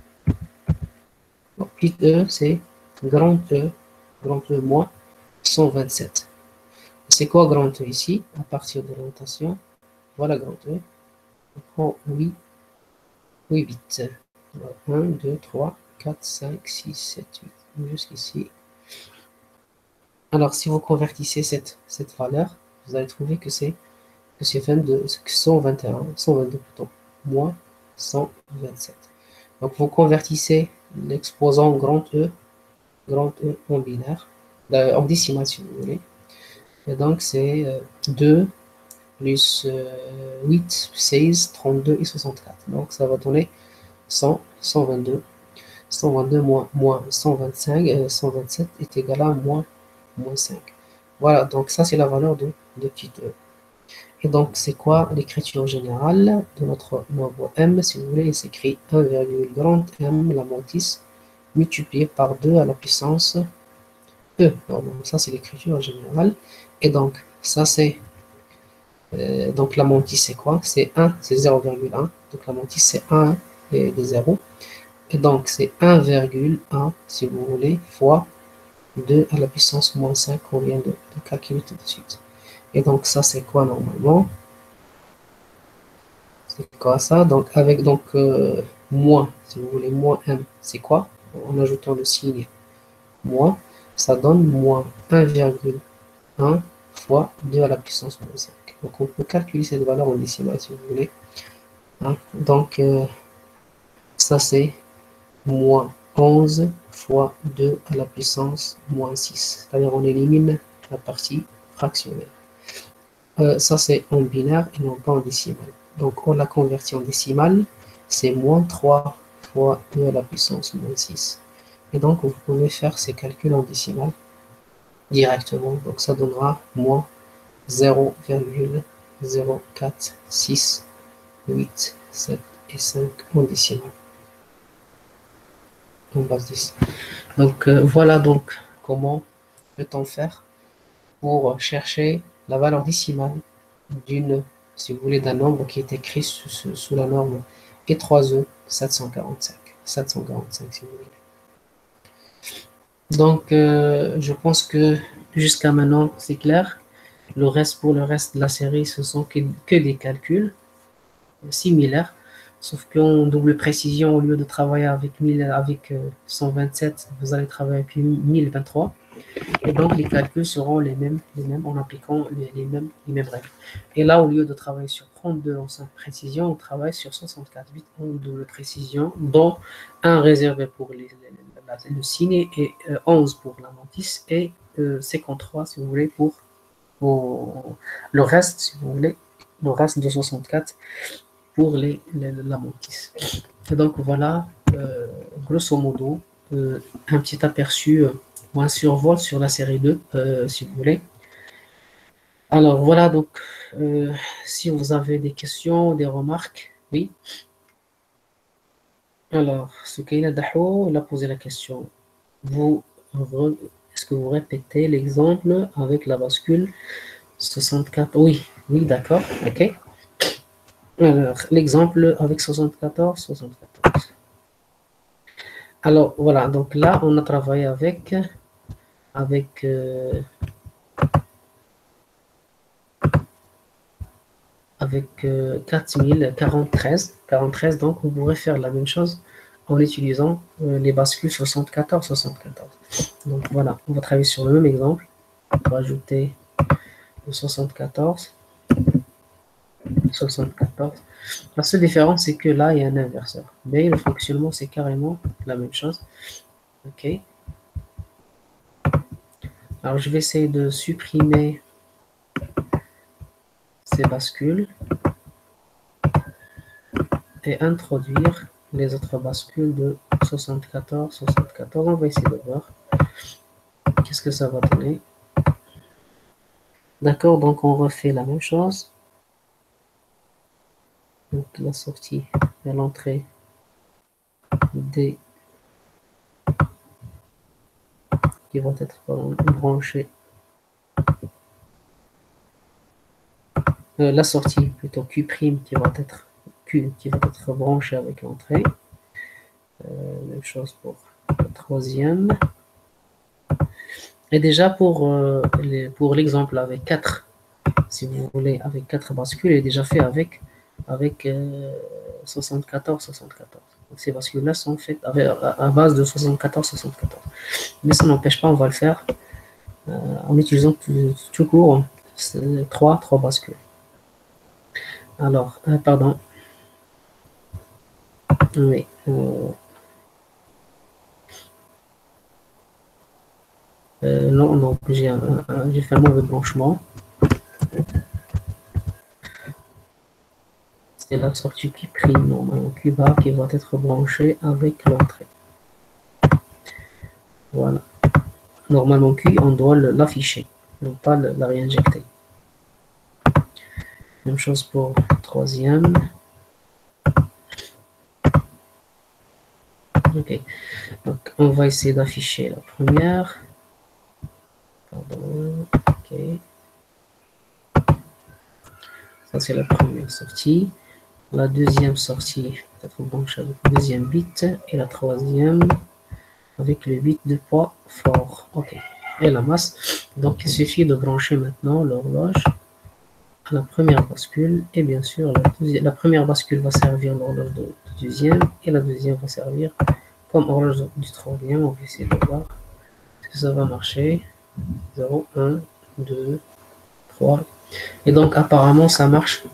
Donc, petit e, c'est grand E moins 127. C'est quoi grand E ici? À partir de la notation, voilà grand E. On prend 8, 8. 1, 2, 3, 4, 5, 6, 7, 8. Jusqu'ici. Alors, si vous convertissez cette valeur, vous allez trouver que c'est 22, 121, 122 plutôt, moins 127. Donc, vous convertissez l'exposant grand E en binaire, en décimal si vous voulez. Et donc, c'est 2 plus 8, 16, 32 et 64. Donc, ça va donner 100, 122. 122 moins 125, 127 est égal à moins 5. Voilà, donc ça, c'est la valeur de petit e. Et donc, c'est quoi l'écriture générale de notre nombre m? Si vous voulez, il s'écrit 1, grand M, la mantis, multiplié par 2 à la puissance e. Donc, ça, c'est l'écriture générale. Et donc, ça, c'est... donc, la mantis, c'est quoi? C'est 1, c'est 0,1. Donc, la mantis, c'est 1 et des 0. Et donc, c'est 1,1, si vous voulez, fois 2 à la puissance moins 5 qu'on vient de calculer tout de suite. Et donc, ça, c'est quoi normalement? C'est quoi ça? Donc, avec moins, si vous voulez, moins m, c'est quoi? En ajoutant le signe moins, ça donne moins 1,1 fois 2 à la puissance moins 5. Donc, on peut calculer cette valeur en décimale, si vous voulez. Hein? Donc, ça, c'est moins 11 fois 2 à la puissance moins 6. C'est-à-dire, on élimine la partie fractionnelle. Ça, c'est en binaire et non pas en décimale. Donc, on l'a converti en décimale, c'est moins 3 fois 2 à la puissance moins 6. Et donc, vous pouvez faire ces calculs en décimale directement. Donc, ça donnera moins 0,0468 et 5 en décimale. En base 10. Donc, voilà donc comment peut-on faire pour chercher la valeur décimale d'une, si vous voulez, d'un nombre qui est écrit sous la norme E3E 745. 745, si vous voulez. Donc, je pense que jusqu'à maintenant, c'est clair. Pour le reste de la série, ce sont que des calculs similaires, sauf qu'en double précision, au lieu de travailler avec 127, vous allez travailler avec 1023. Et donc, les calculs seront les mêmes en appliquant les mêmes règles. Et là, au lieu de travailler sur 32 en simple précision, on travaille sur 64 bits en double précision, dont un réservé pour le signe est 11 pour la mantis et 53, si vous voulez, pour le reste, si vous voulez, le reste de 64 pour la mantis. Et donc voilà, grosso modo, un petit aperçu ou un survol sur la série 2, si vous voulez. Alors voilà, donc si vous avez des questions, des remarques, oui. Alors, Soukaina Daho, il a posé la question. Est-ce que vous répétez l'exemple avec la bascule 64? Oui, oui, d'accord, ok. Alors, l'exemple avec 74. Alors, voilà, donc là, on a travaillé avec 4013. Donc, on pourrait faire la même chose en utilisant les bascules 74. Donc, voilà, on va travailler sur le même exemple. On va ajouter le 74. La seule différence, c'est que là, il y a un inverseur. Mais le fonctionnement, c'est carrément la même chose. OK. Alors, je vais essayer de supprimer ces bascules et introduire les autres bascules de 74. On va essayer de voir qu'est-ce que ça va donner. D'accord, donc on refait la même chose. Donc la sortie et l'entrée D qui vont être branchées. La sortie plutôt Q' qui va être branchée avec l'entrée. Même chose pour la troisième. Et déjà pour l'exemple avec 4, si vous voulez, avec 4 bascules, il est déjà fait avec 74. Donc ces bascules-là sont faites à base de 74. Mais ça n'empêche pas, on va le faire en utilisant tout court 3 bascules. Alors, pardon. Oui. Non, j'ai fait un mauvais branchement. C'est la sortie qui prime, normalement, Q bar qui va être branchée avec l'entrée. Voilà. Normalement, Q, on doit l'afficher, non pas la réinjecter. Même chose pour le troisième. Ok. Donc, on va essayer d'afficher la première. Pardon. Ok. Ça, c'est la première sortie. La deuxième sortie peut être branchée avec le deuxième bit. Et la troisième avec le bit de poids fort. Ok. Et la masse. Donc, il suffit de brancher maintenant l'horloge à la première bascule. Et bien sûr, la première bascule va servir l'horloge de deuxième. Et la deuxième va servir comme horloge du troisième. On va essayer de voir si ça va marcher. 0, 1, 2, 3. Et donc, apparemment, ça marche.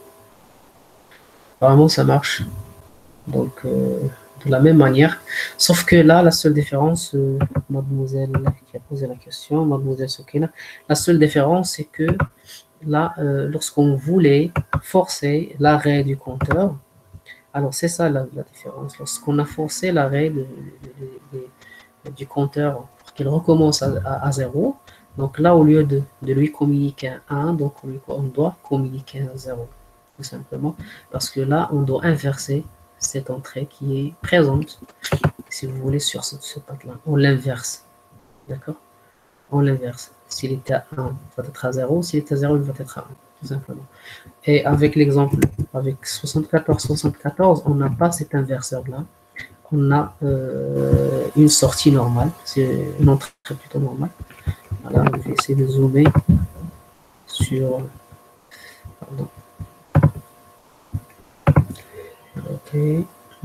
Donc, de la même manière. Sauf que là, la seule différence, mademoiselle qui a posé la question, mademoiselle Sokina, la seule différence, c'est que là, lorsqu'on voulait forcer l'arrêt du compteur, alors c'est ça la différence. Lorsqu'on a forcé l'arrêt du compteur pour qu'il recommence à 0, donc là, au lieu de lui communiquer un 1, donc on doit communiquer un 0, tout simplement, parce que là, on doit inverser cette entrée qui est présente, si vous voulez, sur ce pack-là. On l'inverse, d'accord? On l'inverse. S'il était à 1, il va être à 0. S'il est à 0, il va être à 1, tout simplement. Et avec l'exemple, avec 74, on n'a pas cet inverseur-là. On a une sortie normale, c'est une entrée plutôt normale. Voilà, je vais essayer de zoomer sur... Pardon. Ok.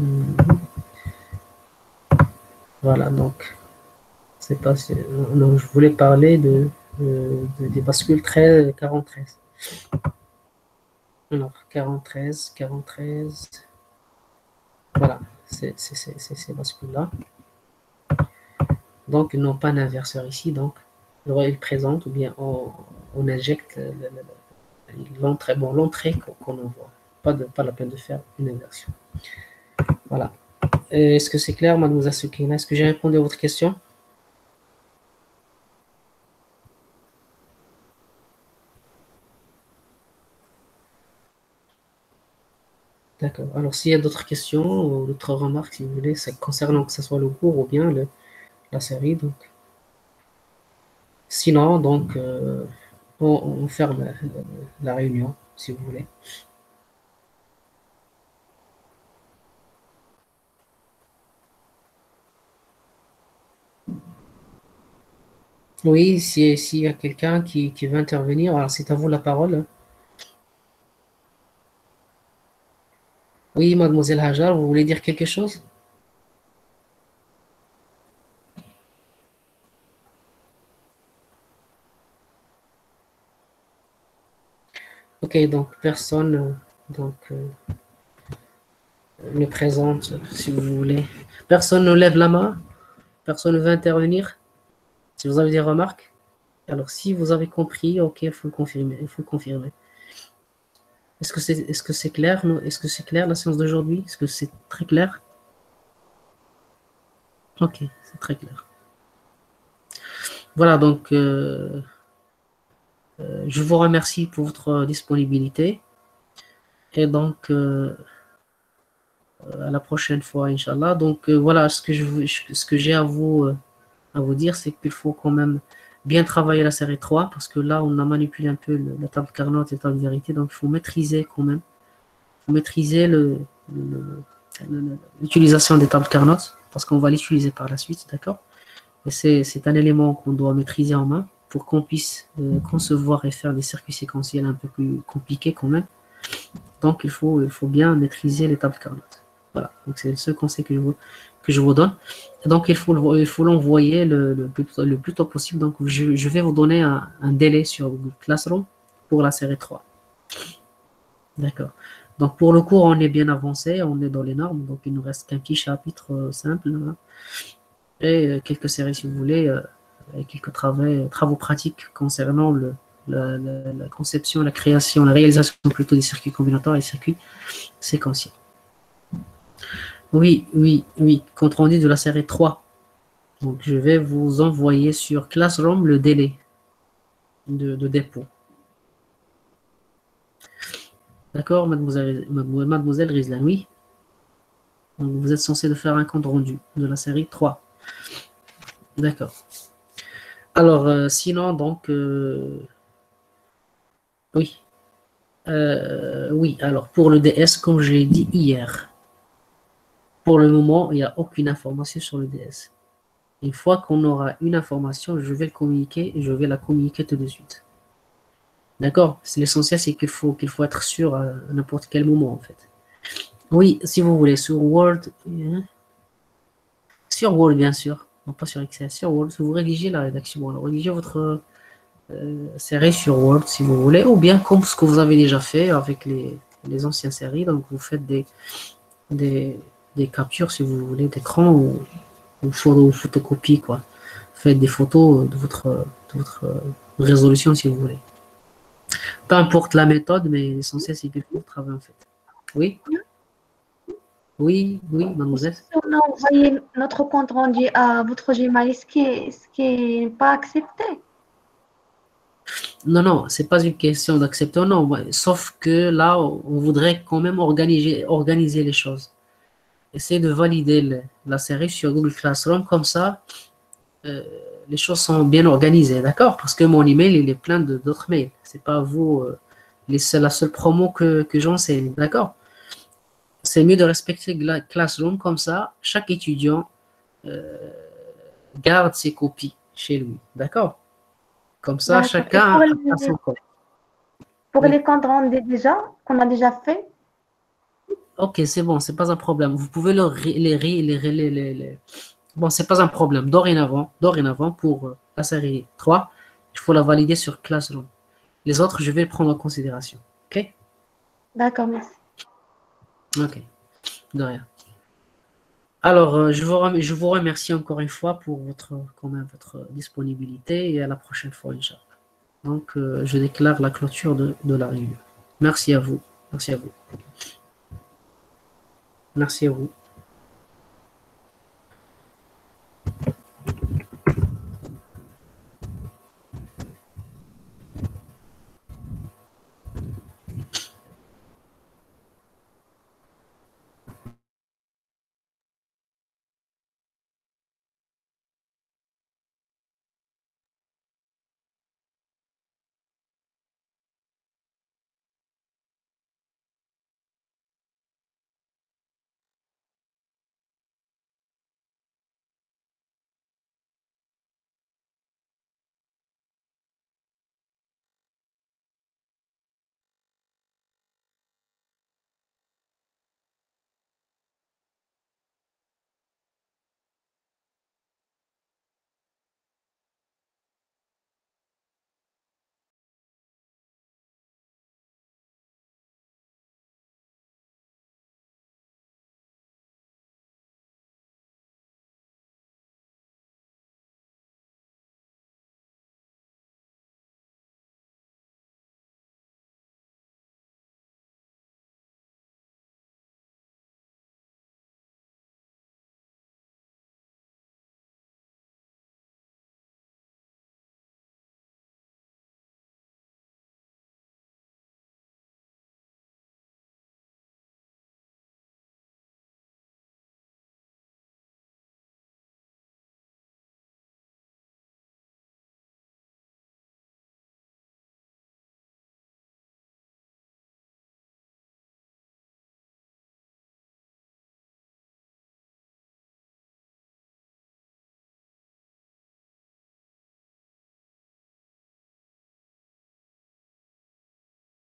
Voilà, donc, c'est pas... Non, je voulais parler des bascules 40-13. Alors, 40-13. Voilà, c'est ces bascules-là. Donc, ils n'ont pas d'inverseur ici. Donc, ils présentent ou bien on injecte l'entrée qu'on envoie. Pas la peine de faire une inversion. Voilà. Est-ce que c'est clair, mademoiselle Soukina? Est-ce que j'ai répondu à votre question? D'accord. Alors, s'il y a d'autres questions ou d'autres remarques, si vous voulez, concernant que ce soit le cours ou bien la série, donc. Sinon, donc, on ferme la réunion, si vous voulez. Oui, s'il y a quelqu'un qui veut intervenir, alors c'est à vous la parole. Oui, mademoiselle Hajar, vous voulez dire quelque chose? Ok, donc personne ne présente, si vous voulez. Personne ne lève la main, personne ne veut intervenir. Si vous avez des remarques, alors si vous avez compris, ok, il faut le confirmer. Il faut le confirmer. Est-ce que c'est clair? Est-ce que c'est clair la séance d'aujourd'hui? Est-ce que c'est très clair? Ok, c'est très clair. Voilà, donc je vous remercie pour votre disponibilité et donc à la prochaine fois, Inch'Allah. Donc voilà, ce que j'ai à vous dire, c'est qu'il faut quand même bien travailler la série 3 parce que là, on a manipulé un peu la table Carnot et la table vérité, donc il faut maîtriser quand même. Il faut maîtriser l'utilisation des tables Carnot parce qu'on va l'utiliser par la suite, d'accord? Et c'est un élément qu'on doit maîtriser en main pour qu'on puisse concevoir et faire des circuits séquentiels un peu plus compliqués quand même. Donc, il faut bien maîtriser les tables Carnot. Voilà, donc c'est le seul conseil que je vous donne. Et donc, il faut l'envoyer le plus tôt possible. Donc, je vais vous donner un délai sur Google Classroom pour la série 3. D'accord. Donc, pour le cours, on est bien avancé, on est dans les normes. Donc, il nous reste qu'un petit chapitre simple. Hein, et quelques séries, si vous voulez, et quelques travaux pratiques concernant la conception, la création, la réalisation plutôt des circuits combinatoires et des circuits séquentiels. Oui, oui, oui, compte rendu de la série 3. Donc, je vais vous envoyer sur Classroom le délai de dépôt. D'accord, mademoiselle Rizlan, oui. Donc, vous êtes censé de faire un compte rendu de la série 3. D'accord. Alors, sinon, donc, oui. Oui, alors, pour le DS, comme je l'ai dit hier, pour le moment, il n'y a aucune information sur le DS. Une fois qu'on aura une information, je vais le communiquer et je vais la communiquer tout de suite. D'accord? L'essentiel, c'est qu'il faut être sûr à n'importe quel moment, en fait. Oui, si vous voulez, sur Word, sur Word, bien sûr. Non, pas sur Excel, sur Word. Si vous rédigez la rédaction, alors rédigez votre série sur Word, si vous voulez, ou bien comme ce que vous avez déjà fait avec les anciennes séries. Donc, vous faites des, des captures, si vous voulez, d'écran ou photocopies, quoi. Faites des photos de votre résolution, si vous voulez. Peu importe la méthode, mais l'essentiel, c'est qu'il faut travailler, en fait. Oui, oui, oui, mademoiselle. Si on a envoyé notre compte rendu à votre Gmail, ce qui n'est pas accepté. Non, non, c'est pas une question d'accepter ou non. Sauf que là, on voudrait quand même organiser les choses. Essayer de valider la série sur Google Classroom. Comme ça, euh, les choses sont bien organisées, d'accord? Parce que mon email, il est plein d'autres mails. C'est pas vous, c'est la seule promo que j'enseigne, d'accord? C'est mieux de respecter Classroom. Comme ça, chaque étudiant garde ses copies chez lui, d'accord? Comme ça, D'accord. Et chacun a son code. pour Oui. les comptes rendus déjà, qu'on a déjà fait, Ok, c'est bon, c'est pas un problème. Vous pouvez Bon, c'est pas un problème. Dorénavant, pour la série 3, il faut la valider sur Classroom. Les autres, je vais les prendre en considération. Ok? d'accord, merci. Ok, de rien. Alors, je vous remercie encore une fois pour quand même, votre disponibilité et à la prochaine fois, Inch'Allah. Donc, je déclare la clôture de la réunion. Merci à vous. Merci à vous. Merci à vous.